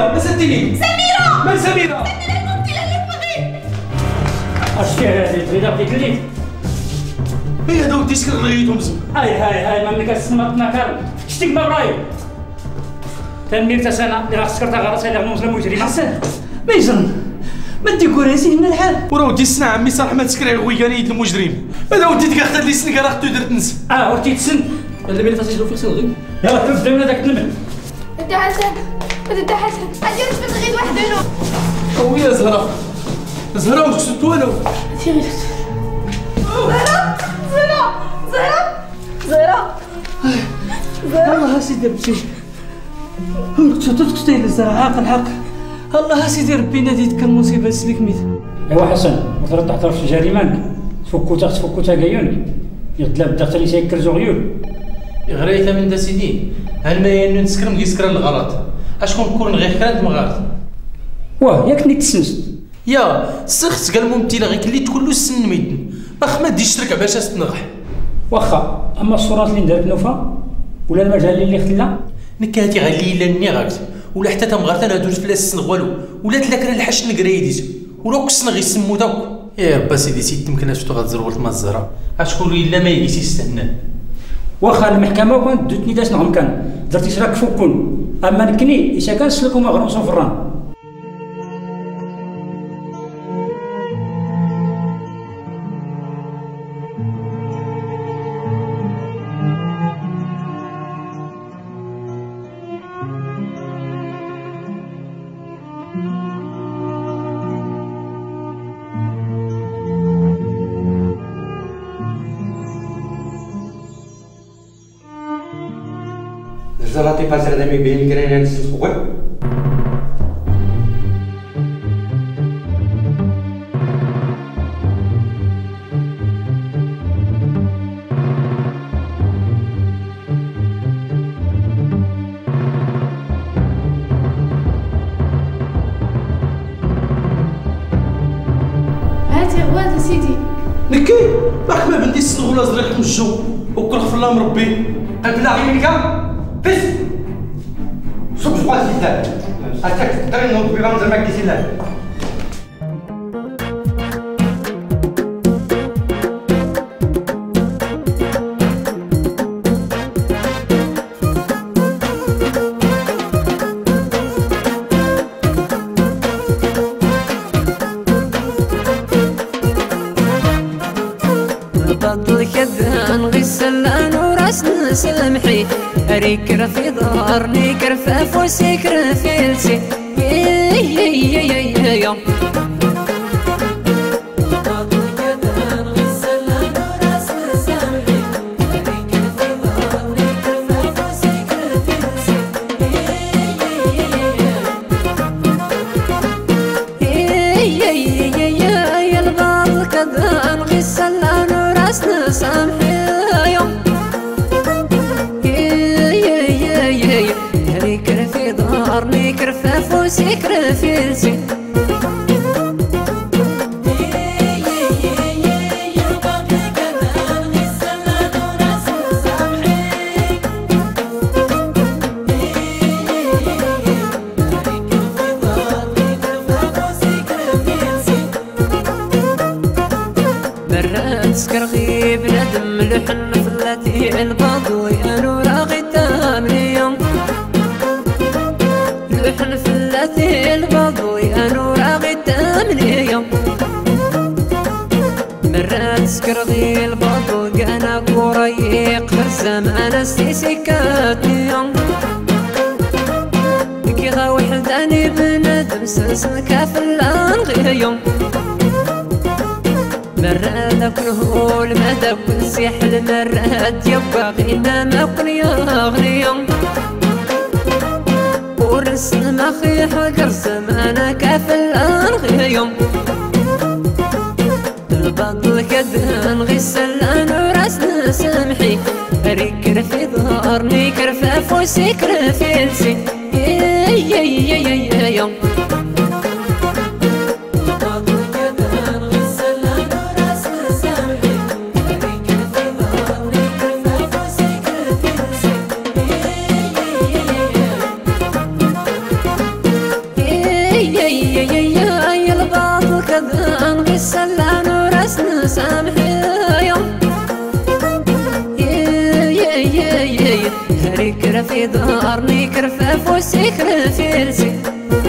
N: سميرة ما سديني.
T: سميرة
N: من سميرة؟
T: سميرة المبتلة اللي تبغي.
K: اش فيها هذه البيضة بديك الليل؟
N: هي هذا ودي سكر نغيتهم زم.
K: هاي ما ملي كتسمطنا كارم شتيك ما برايم. تنمير سنة اللي راه سكرتها غرسها اللي غنوصل مجرمة. حسن
N: ما يجرن ما ديكوريسي لنا الحال. وراه ودي السنة عمي صالح ما تسكري غويكاني يد المجرم. هذا ودي ديك اختار لي السن راه خدو درت نس.
K: ورتي تسن.
N: هذا ملي فاسيلو في صدري.
K: يلا تبدا من هذاك النمل.
M: انت حسن انت حسن غادي نثبت غير وحدنا.
N: ويا زهرة زهرة واش كنت انا؟
M: سيري زهرة زهرة زهرة زهرة
K: الله سيدي ربي كنت تقتيل الزرع عاقل حق. الله سيدي ربي ناديتك المصيبة سليك ميت. ايوا حسن وترد تحترف في جريمانك تفكو تا كايونك يغدلا بدات اللي سيكرزو غيول.
N: غريتها من دا سيدي هل ما ينو نسكرم كيسكر الغلط اشكون كون غير كانت مغارت.
K: واه ياك نيت تسنست
N: يا سخت قال ممتلة غير كلي كلو السن ميدن ما ديش تركع باش تنغح.
K: واخا اما الصورات اللي ندارت نوفا ولا المجال اللي خلا
N: نكاتي غالي لا نيغاكت ولا حتى تمغارت انا دوز فلاس السن والو ولا تلاكرا الحش نكريديت ولا كسنا غي يسمو داوك. يا ربا سيدي سيدي يمكن شفتو غتزرولت ما الزهره اشكون الا ما يجيش يستهنى.
K: واخا المحكمه كانت دوتني داش نعم كان درتي شراك فوكون اما نكني اذا كان سلكو ما غروسو فران.
U: زراتي باسر دامي بين كرينا نسخوي
M: هاتي غوات سيدي
N: نكي راك ما بنتي السنغوله زريق مجو وكرخ في الله مربي
U: قبل عينيك بس شوف شوال سيدان أتاك تقدرين نوض بيغام زرماك كيسيلان.
I: بطلك نغي السلان وراس نسلمحي ريكر في ظهرني كرفاف وسكر في لسي كرفاف وسكر في لسي مرات سكر غيب ندم لحن فلاتي البضوي انا راغي تامليهم لحن فلاتي البضوي انا راغي تامليهم مرات سكر غي البضوي انا كوريق الزمان استيسيكاتيهم كي غا وحداني بندم سلسل كافلان غيهم مرات اكل هول مدى كل سيحل مرات يبقى غينا ما كل يغنيهم ورسن ما خي حجر زمانا كافل انغيهم البطل كدهن غي السلان وراسنا سمحي ريكر في ظهرني كرفاف وسكر في لسي يوم سامحي هاري كرفي دارني كرفاف وسكر في رسي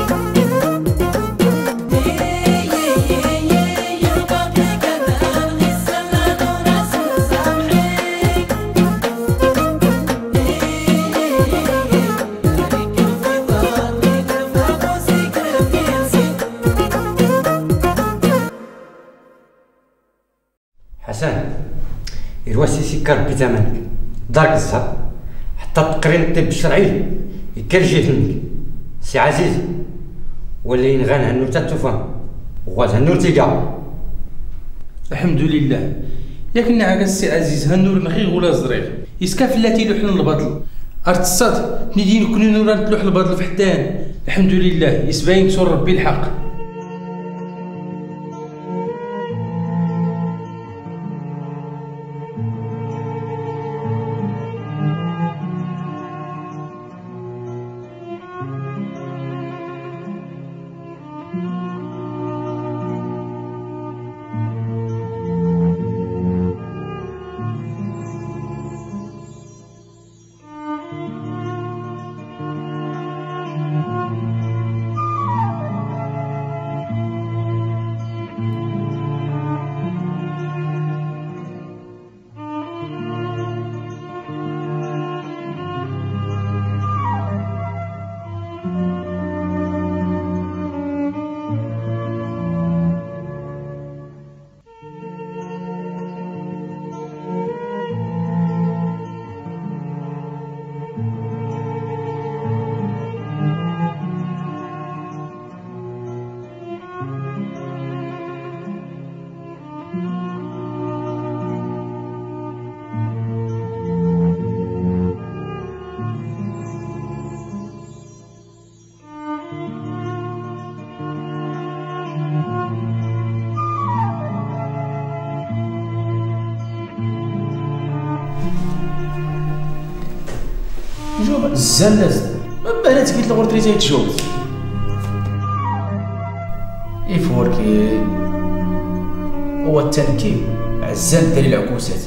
U: حسن يرواسي سكر بثمنك دارك الزهر حتى تقرين الطب الشرعي يكرجيه منك سي عزيز ولا ينغان هنور تتفهم وغاز هنور تيقع.
N: الحمد لله ياك نعاك السي عزيز هنور مخيغ ولا زريغ يسكاف اللاتي لوحن البطل ارتصاد ندير كون نورا تلوح البطل في حدان. الحمد لله يسباين تسور ربي الحق.
L: جوب الزناز بنات قلت له تري تيتجوز يفوركي هو التنكيل عزام ديال العكوسات.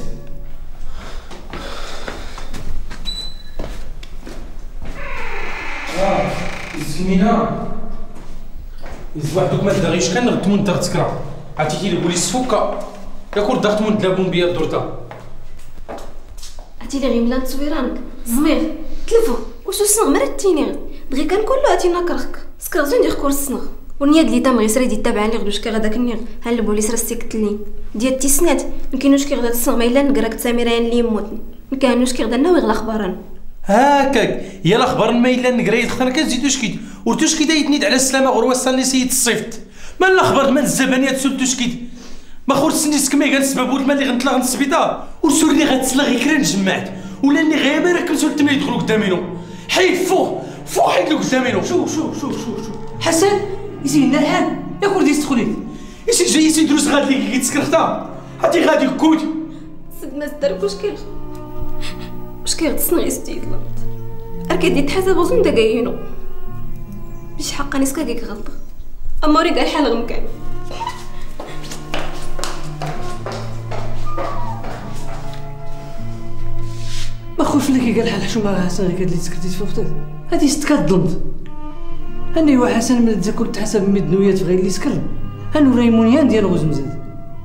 N: الزمينه يزوح دوك ما تدغيش كان غد تمون دغ تكرا عرفتي البوليس فوكا ياكل دغ تمون دلابون بيا الدورتا
C: عرفتي لي غير ملان تصويرانك زمير تلفو واش الصنغ مرتيني دغيا كان كله عتي نكرهك سكرزو ندير كورس الصنغ ونياد لي تام غيسري دي تابعان لي غدوش كي غداك النير ها البوليس راه سيكتلني ديال التسنات مكاينوش كي غدا الصنغ ما الا نقراك ساميرين لي يموتني مكاينوش كي غدا ناوي غلا خبران
N: هاكاك يا الاخبار ما الا نقرا دخلنا كنزيدوش كيد ورتوش كيدا يتنيد على السلامه غير وصلني سيد الصيفط ما الاخبار من الزبانيات سولتوش كيد ما خرجتني سكمي قال سبب ولد مالي غنطلع من السبيطار ورسولني غتسلا غير كرا نجمعت ولا اني غير راك كنسولت ملي يدخلوا قدامينو حيد فوق حيد له قدامينو شوف
K: حسن يزيدنا الحال ياك ولدي تدخلي
N: اش جاي يدروس غاد لي كيتسكرختا هادي غادي كود
C: سد ما دار واش كيغتصني يستيد اركد يتحسب وزن دقاينو مش حقا نسكا كيك غلط اما ريق الحال غمكان
K: ما خوف لك قال الحال حشومه حسن غير اللي سكرتي في وقتها هادي ستكظلمت هاني هو حسن من تزكر تحسب مدنويات في غير اللي سكر هانو ريمونيان ديال غزمزاد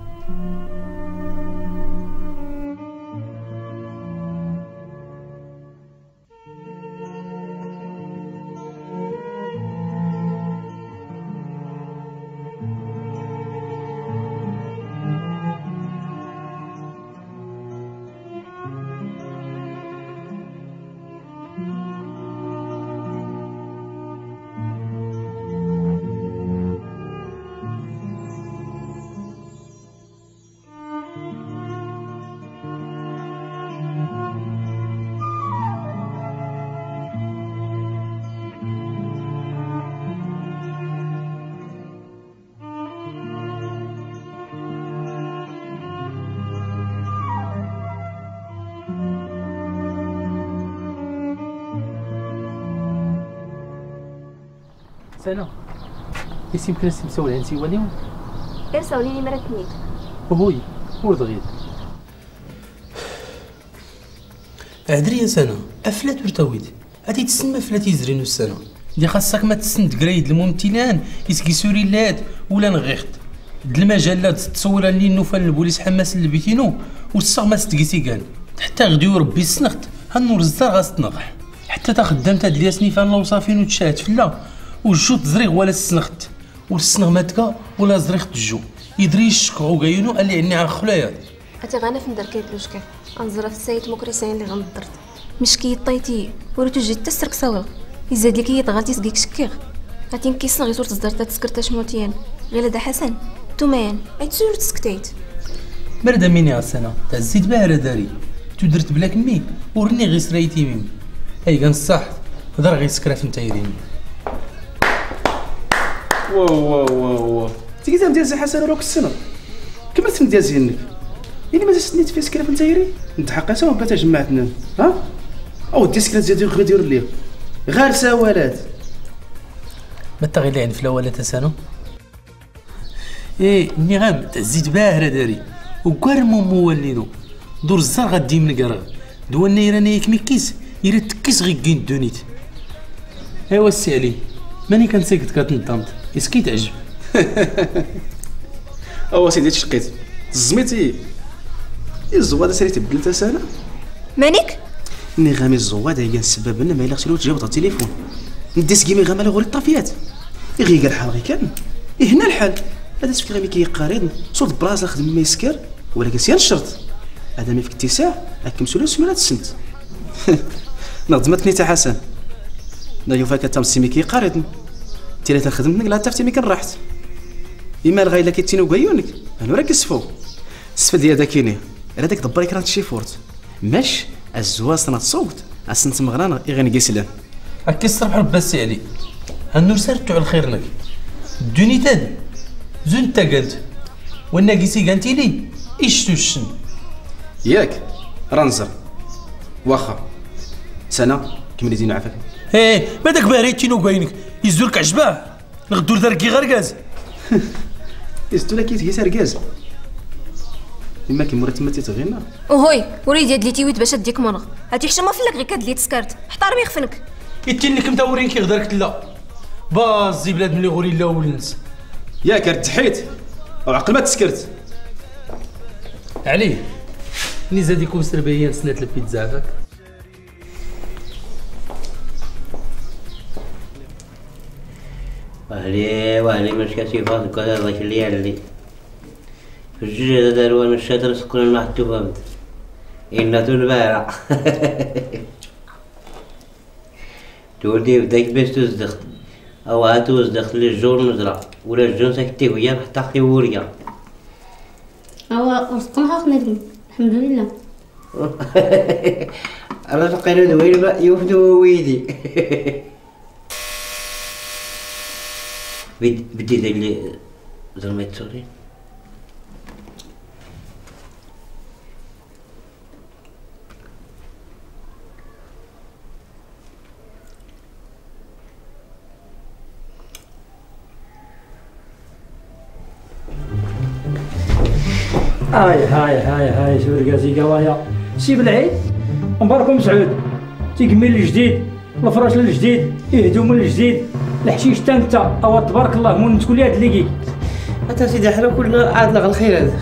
L: سنة يمكن نسولها انت وليهم
C: غير ساوليني مرة تنيت
L: وهوي
F: ولد غيد عذري يا سنة افلات ورتاويد هادي تسمى فلات يزرينو السنة دي خاصك ما تسند قرايد الممثلان يسكي سوريلات ولا نغيخت د المجلات تصور لي النوفل البوليس حماس لبيتينو والصغ ما ستقيسي كان حتى غديو ربي السنخت هنور الزار غاستنقح حتى تا خدامت هاد الياسني فان لو صافين وتشاهد فلا والجو تزريغ ولا السنخت والسنغ ماتكا ولا زريخت الجو يدري يشكعو كاينو قال لي عني على خلايا
C: اتي غانا في ندير كيتلوشكا انزرا في السيد مكرسين اللي غمضرت مشكي طيتي وريتو جيت تسرك سوا يزاد لك يضغط يسقيك شكيغ غاتي نكيسنا غير صورت زدرت تسكرت شموتيان غير هذا حسن تومان اي تسول تسكتيت
F: مردا ميني غسنا تاع الزيت باهر داري تو درت بلاك مي ورني غير سريتي ميم اي كان صح هضر غير سكراف نتايرين
L: واو تيجي زعما ديال حسن روك السنه كملت من ديال زينك يعني مازال سنيت في سكراف نتايري نتحقق وبقى جمعتنا ها او دي سكراف زيادو غير ليا غير سوالات
F: ما تغيلي عند فلاولات سنه ايه النغام تاع الزيت باهر داري وكار موليدو دور الزار غادي من كراغ دوالنا يرانا ياك ميكيس يرا تكيس غي كين دونيت ايوا السي علي ماني كنسكت كتنظمت اسكي تعجب
L: او سيدي تشقيت الزميتي الزواده سريتي بدلتها سنه
C: مانيك
L: النغامي الزواده هي السبب ان ما الا خسرو تجاوب التليفون نديس كيمي غامه غوري الطافيات غير قال الحال غير كان هنا الحال هذا سفكرامي كيقارض صوت براسا خدم ما يسكر ولكن سيان الشرط هذا ما في اتساع هاك مسؤول سميرات السنت نظمتني تا حسن نايوفا كتام سيمي كيقارض تيلا تنخدم لك لا تفتي مي كنراحت اما الغايله كيتينو كايونك انا راك كسفو السفه ديال داكيني على داك دبر كرات شي فورت ماش الزواز صنات صوت اسنت مغرانا يغني كيسلان
F: هاك الصبح ربي السي علي هنور سرتو على الخير لك الدنيا تاد زون تا قالت وانا كيسي قالتي لي ايش توشن
L: ياك رانزر واخا سنه كملي زين عافاك
F: ايه بداك باريتينو كاينك يزولك عجباه نغدو داركي غركاز
L: يزدو لك كيس ركاز اما كيمورا تما تيتغينا
C: وهوي وريدي هاد لي تيويت باش ديك مرغ هاتي حشمه فلك غير كدلي تسكرت حتى ربي يخفنك
F: يتين لك مدورين كي غدارك لا باز بلاد ملي غوري لا ولنس
L: ياك ارتحيت او عقل ما تسكرت
F: عليه ني زاد يكون سربيان سنات البيتزا عافاك
D: وهلي مش كاسيفات كذا ذاك اللي في الجيجة داروا انا الشاتر سكون المحتو فهمت إنا تنبارع تولدي بداك باش تزدخت او هاتو زدخت للجون نزرع ولا الجون ساكتي ويا حتى اختي وريا
M: او رزقنا خنادم الحمد لله
D: رزقنا دويل بقى يوفدو ويدي بدي ذا اللي زرميت سوري
E: هاي شو رقاسي قوايا سيب العيد مبارك مسعود تيكمل الجديد الفراش الجديد يهدوم الجديد الحشيش تا انت او تبارك الله مون تقول لي هاد اللي كي
R: انت سيدي حنا كلنا عاد لغ الخير هذا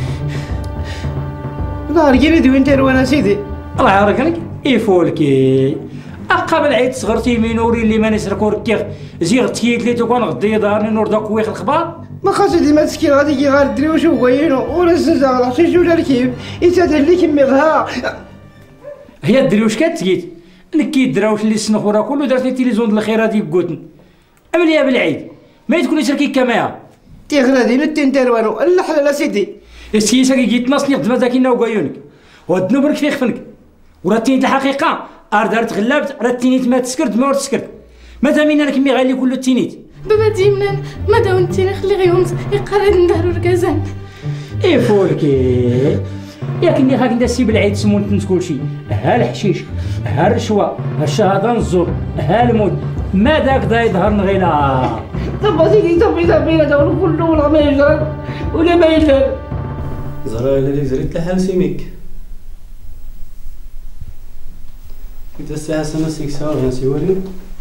R: نهار كي ندوي ندير وانا سيدي
E: الله يعرفك يفولكي قبل عيد صغرتي مينوري اللي ما نسركو ركيغ زيغ تكيت لي توكون غدي دارني نور داك ويخ الخبار
R: ما خاص ديما تسكي غادي كي غير الدري واش هو كاينو ولا الزنزانه شي جوج الكيف يتادر لي كيميغها
E: هي الدري واش كتسكيت نكي الدراوش اللي السنخ ورا كله دارت لي تيليزون د الخير هادي كوتن امليها بالعيد ما تكوني شركي كمايا
R: تيغرادي نتين داروانو لا حلال سيدي
E: السياسه كي جيت ناصني خدمه داكينا وكايونك وهاد النوبر كيف يخفنك ورا تينيت الحقيقه دارت غلابت راه التينيت ما تسكرت ما تسكرت ماذا مين انا كمي غالي كله التينيت
M: بابا ديما ما داونتيني خلي غيومت يقرر ندارو ركازان
E: فولكي ياك اني هاك ندسي بالعيد سمون تنس كلشي ها الحشيش ها الرشوه ها الشهاده الزور ها الموت ما داك دا يظهر نغيلا
R: طب سيدي طبي داور كله ولا ما يجرى ولا ما يجرى
O: زهرة إلا ليك زريت لحال سيميك كنت الساعة سنة 6 ساعة غنسي وري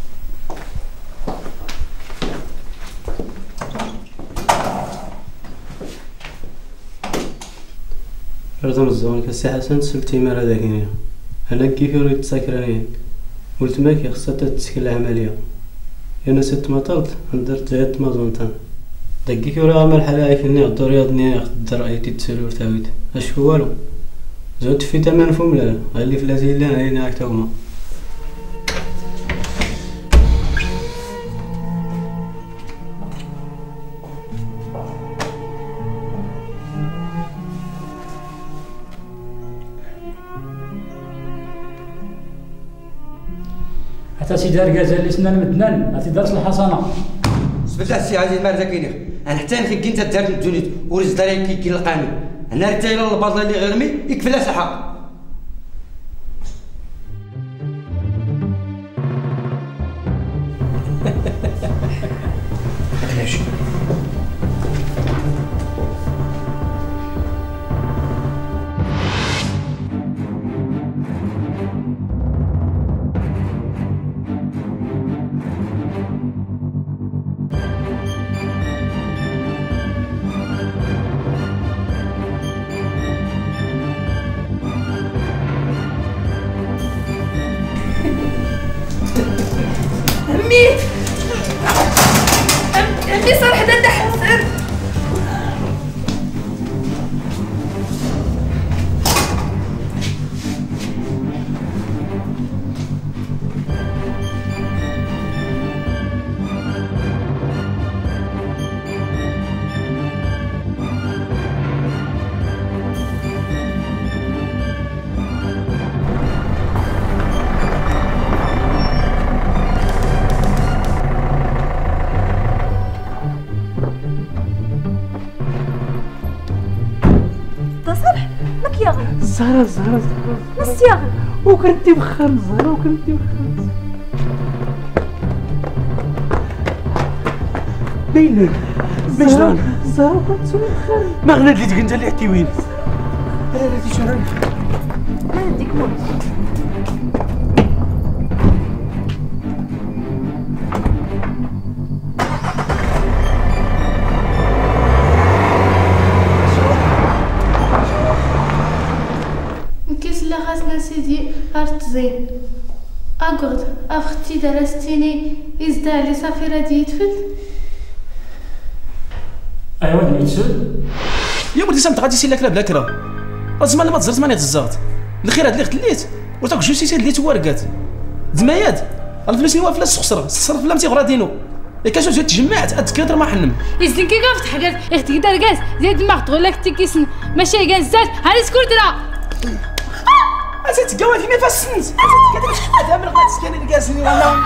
O: رضا الزوان كالساعة سنة سلتي مرة داكينيا أنا كيف يريد تساكرانيك قلت ماكي خصها تتسكر العملية أنا ست مطرت ندرت زيادة مازونتان دقيك ولا عمل حلاي فيني غدو رياضني ياخد رأيتي تسلور تاويت أشكو والو زودت في تمن فملا غالي فلاتي اللي علينا هاك تاوما
K: حتى سيدي ركازه اللي سنان مدنان هاتي درس الحصانه
U: سبت السي عزيز مال زكيني انا حتى نخكي انت دارت الدونيت ورز داري كي القانون انا ريت الى الباطله اللي غيرمي يكفي لها صحه
N: ماشي
T: أمي صالح دا حسن
K: زهرة
T: نسيان
K: وكنتي بخير زهرة وكنتي بخير
L: باينك مجنون
K: زهرة كنتي بخير
L: ما غناد لي ديك انت اللي عتي وين انا اللي تشرب
T: ما عندك موت
M: سيدي أرتزين أقعد أختي درستيني إزدا علي صافي رادي يتفل
K: أيوا دني يتفل
L: يا ولدي سامت غادي سير لك بلا كرا زمان ما تزرت ماني تزارت الخير هاد اللي خدليت وتاك جوستيسي اللي توارقات زمايات الفلوس اللي فلاس خسر صرف بلا متي غرادينو كاش جات تجمعت اتكادر ما حنم
B: يزن كي كاف تحقر اختي دار كاس زيد ما تقول لك تكيسن ماشي كازات هاني سكورترا
L: أنت تقوى فيما فاسنت أنت تقدر تشوف هذا من غادي تسكني الكاسني ولا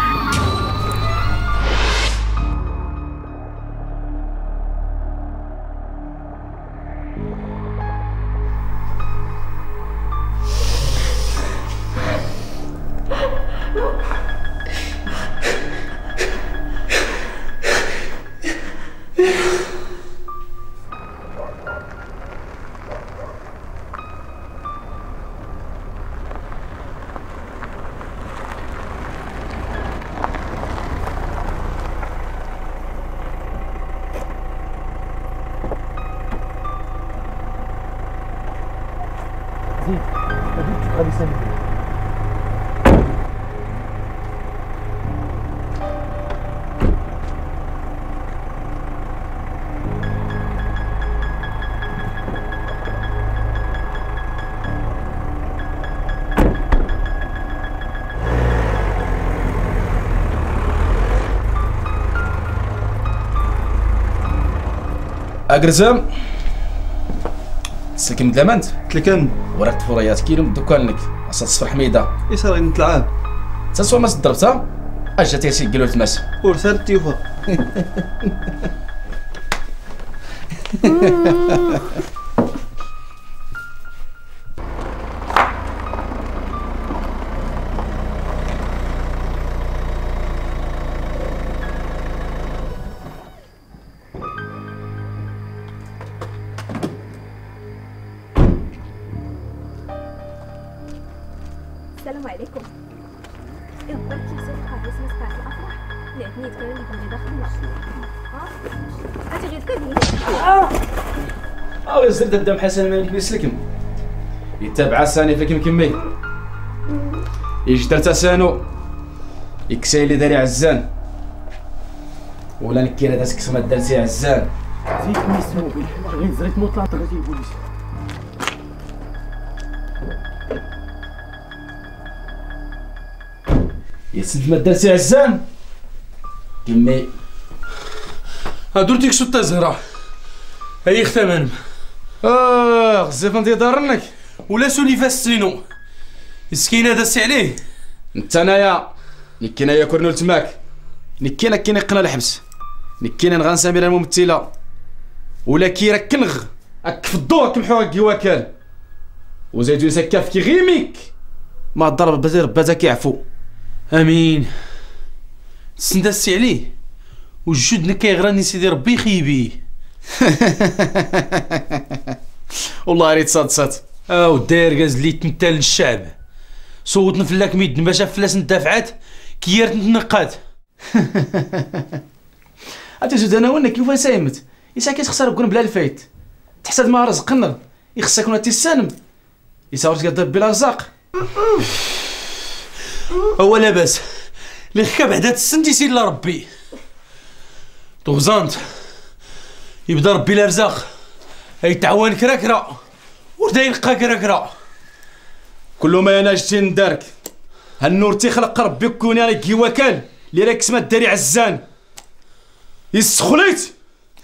L: غادي يسالي أقرزم سلكم دلمنت
U: تلكن
L: ورق طفوريات كيلو من دكانك اصلا تصفر حميده
U: يسال غير نتلعب
L: تسوى ما ضربتها اجا تيسي قالوا تماس
U: ورسال التيوفا
C: السلام عليكم. يضرب كيف القادس مسقات الافراح اللي عندي كانوا اللي داخل هاتي غير كذي
Q: يزرد الدم حسن مالك بيسلكم يتابع ساني فيكم كمي يجدر تسانو يكسي اللي داري عزان ولا نكير هذا سكس ما دارتي عزان
K: زيد نسمو بالحمار غير زريت مطلع طلعتي البوليس
Q: يسد ما دارتي عزان كمي
N: درتيك سوطة زهرة هاي اختمن
Q: غزيف انت دارنك
N: ولا سولي فاستينو مسكين هذا السي عليه
Q: انت انايا نكينا يا كورنول تماك نكينا كينا قنا الحبس نكينا نغان سميره الممثله ولا كي راك كنغ اك في الضوء كمحو كي واكل وزيدو يسكف كي غيميك ما ضرب بزير باتا كيعفو
N: امين تسندا السي عليه وجودنا كيغراني سيدي ربي يخيبيه
Q: والله ريت صاد
N: وداير غاز لي تمثال للشعب صوتنا في اللاك ميد باش فلاس ندافعات كيرت نتنقات
Q: اتجد انا وانا كيف سايمت يسا كيتخسر كون بلا الفايت تحسد ما رزقنا يخصك كون تيسانم يسا ورجع ضرب بلا رزاق
N: هو لاباس اللي خكا بعدا تسنتي سير لربي طوزانت يبدا ربي الارزاق يتعاون كراكرا ودا يلقى كراكرا
Q: كل ما انا جيت ندارك هالنور تيخلق ربي كوني انا كي وكال اللي راك سما داري عزان يسخليت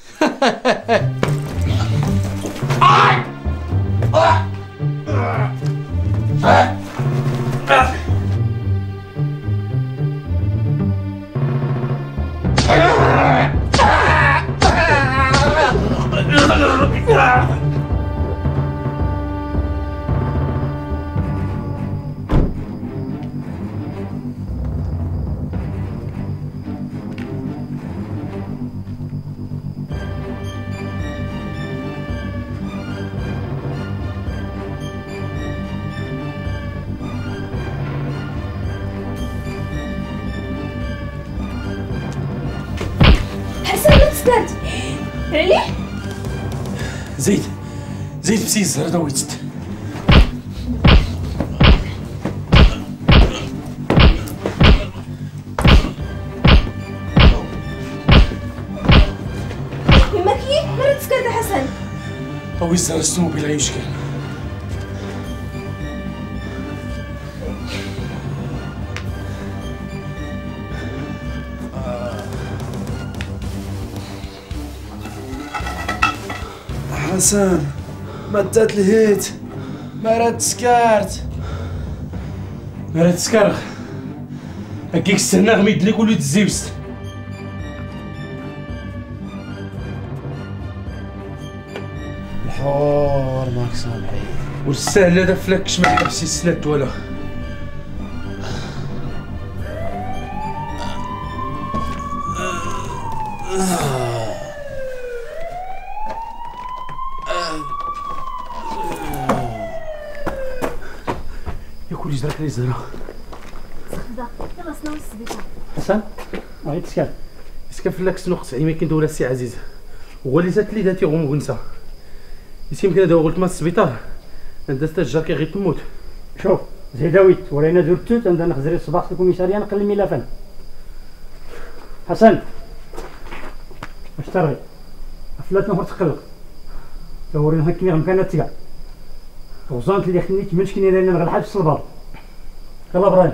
C: علي
N: زيد بسي الزهر دويتت
C: ماكي مرات سكات حسن
N: او الزهر السمو بلا اي مشكل
Q: حسن مدات الهيت مرات
N: سكار هكيك استنى غميد لك وليد الزيوست
Q: الحوار ماك سامحي
N: والسهل هذا فلاكش ما حبسي السنات ولا ياكل يجرك لي زهره
C: خدا يلا سناو السبيطار
K: حسن غير تسكن
N: اسكن فلاك سنو خص ما كاين دوله السي عزيز هو اللي زات لي داتي غوم ونسى يمكن هذا قلت ما السبيطار عندها ستاجار كي غير تموت
K: شوف زيداويت ورينا درتوت عندنا نخزري الصباح في الكوميساريه نقل الملفات حسن واش ترغي افلات نهار تقلق تورينا هكا مكانات تكاع وزانت اللي خليك مشكين لنا نغل حاج في البر يلا براني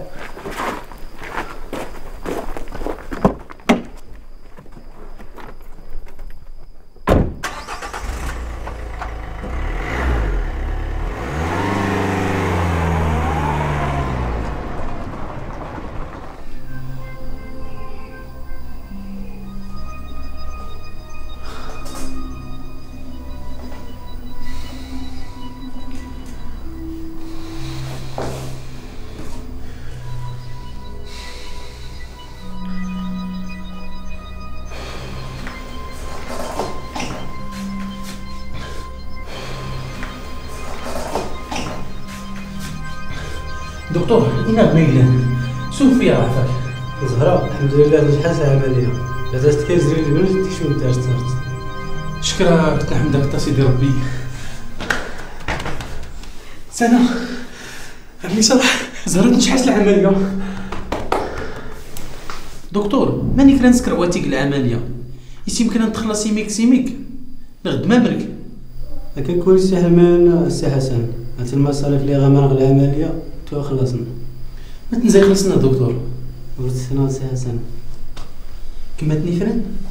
N: دكتور إنا ميلان شوف فيها عافاك
O: زهرة الحمد لله نجحت العملية لا دازت كيزري لي بنت شنو دارت
N: شكرا كنت نحمدك سيدي ربي. سنة عمي صلاح زهرة نجحت العملية. دكتور ماني كرا نسكر واتيك العملية يمكن أن تخلصي ميك نغد ما مرك.
O: ما كنكونش سهل من السي حسن هات المصاريف اللي غامرغ العملية تو خلصنا.
N: ما تنزل خلصنا دكتور.
O: ورثنا السي حسن
N: كما تنفرن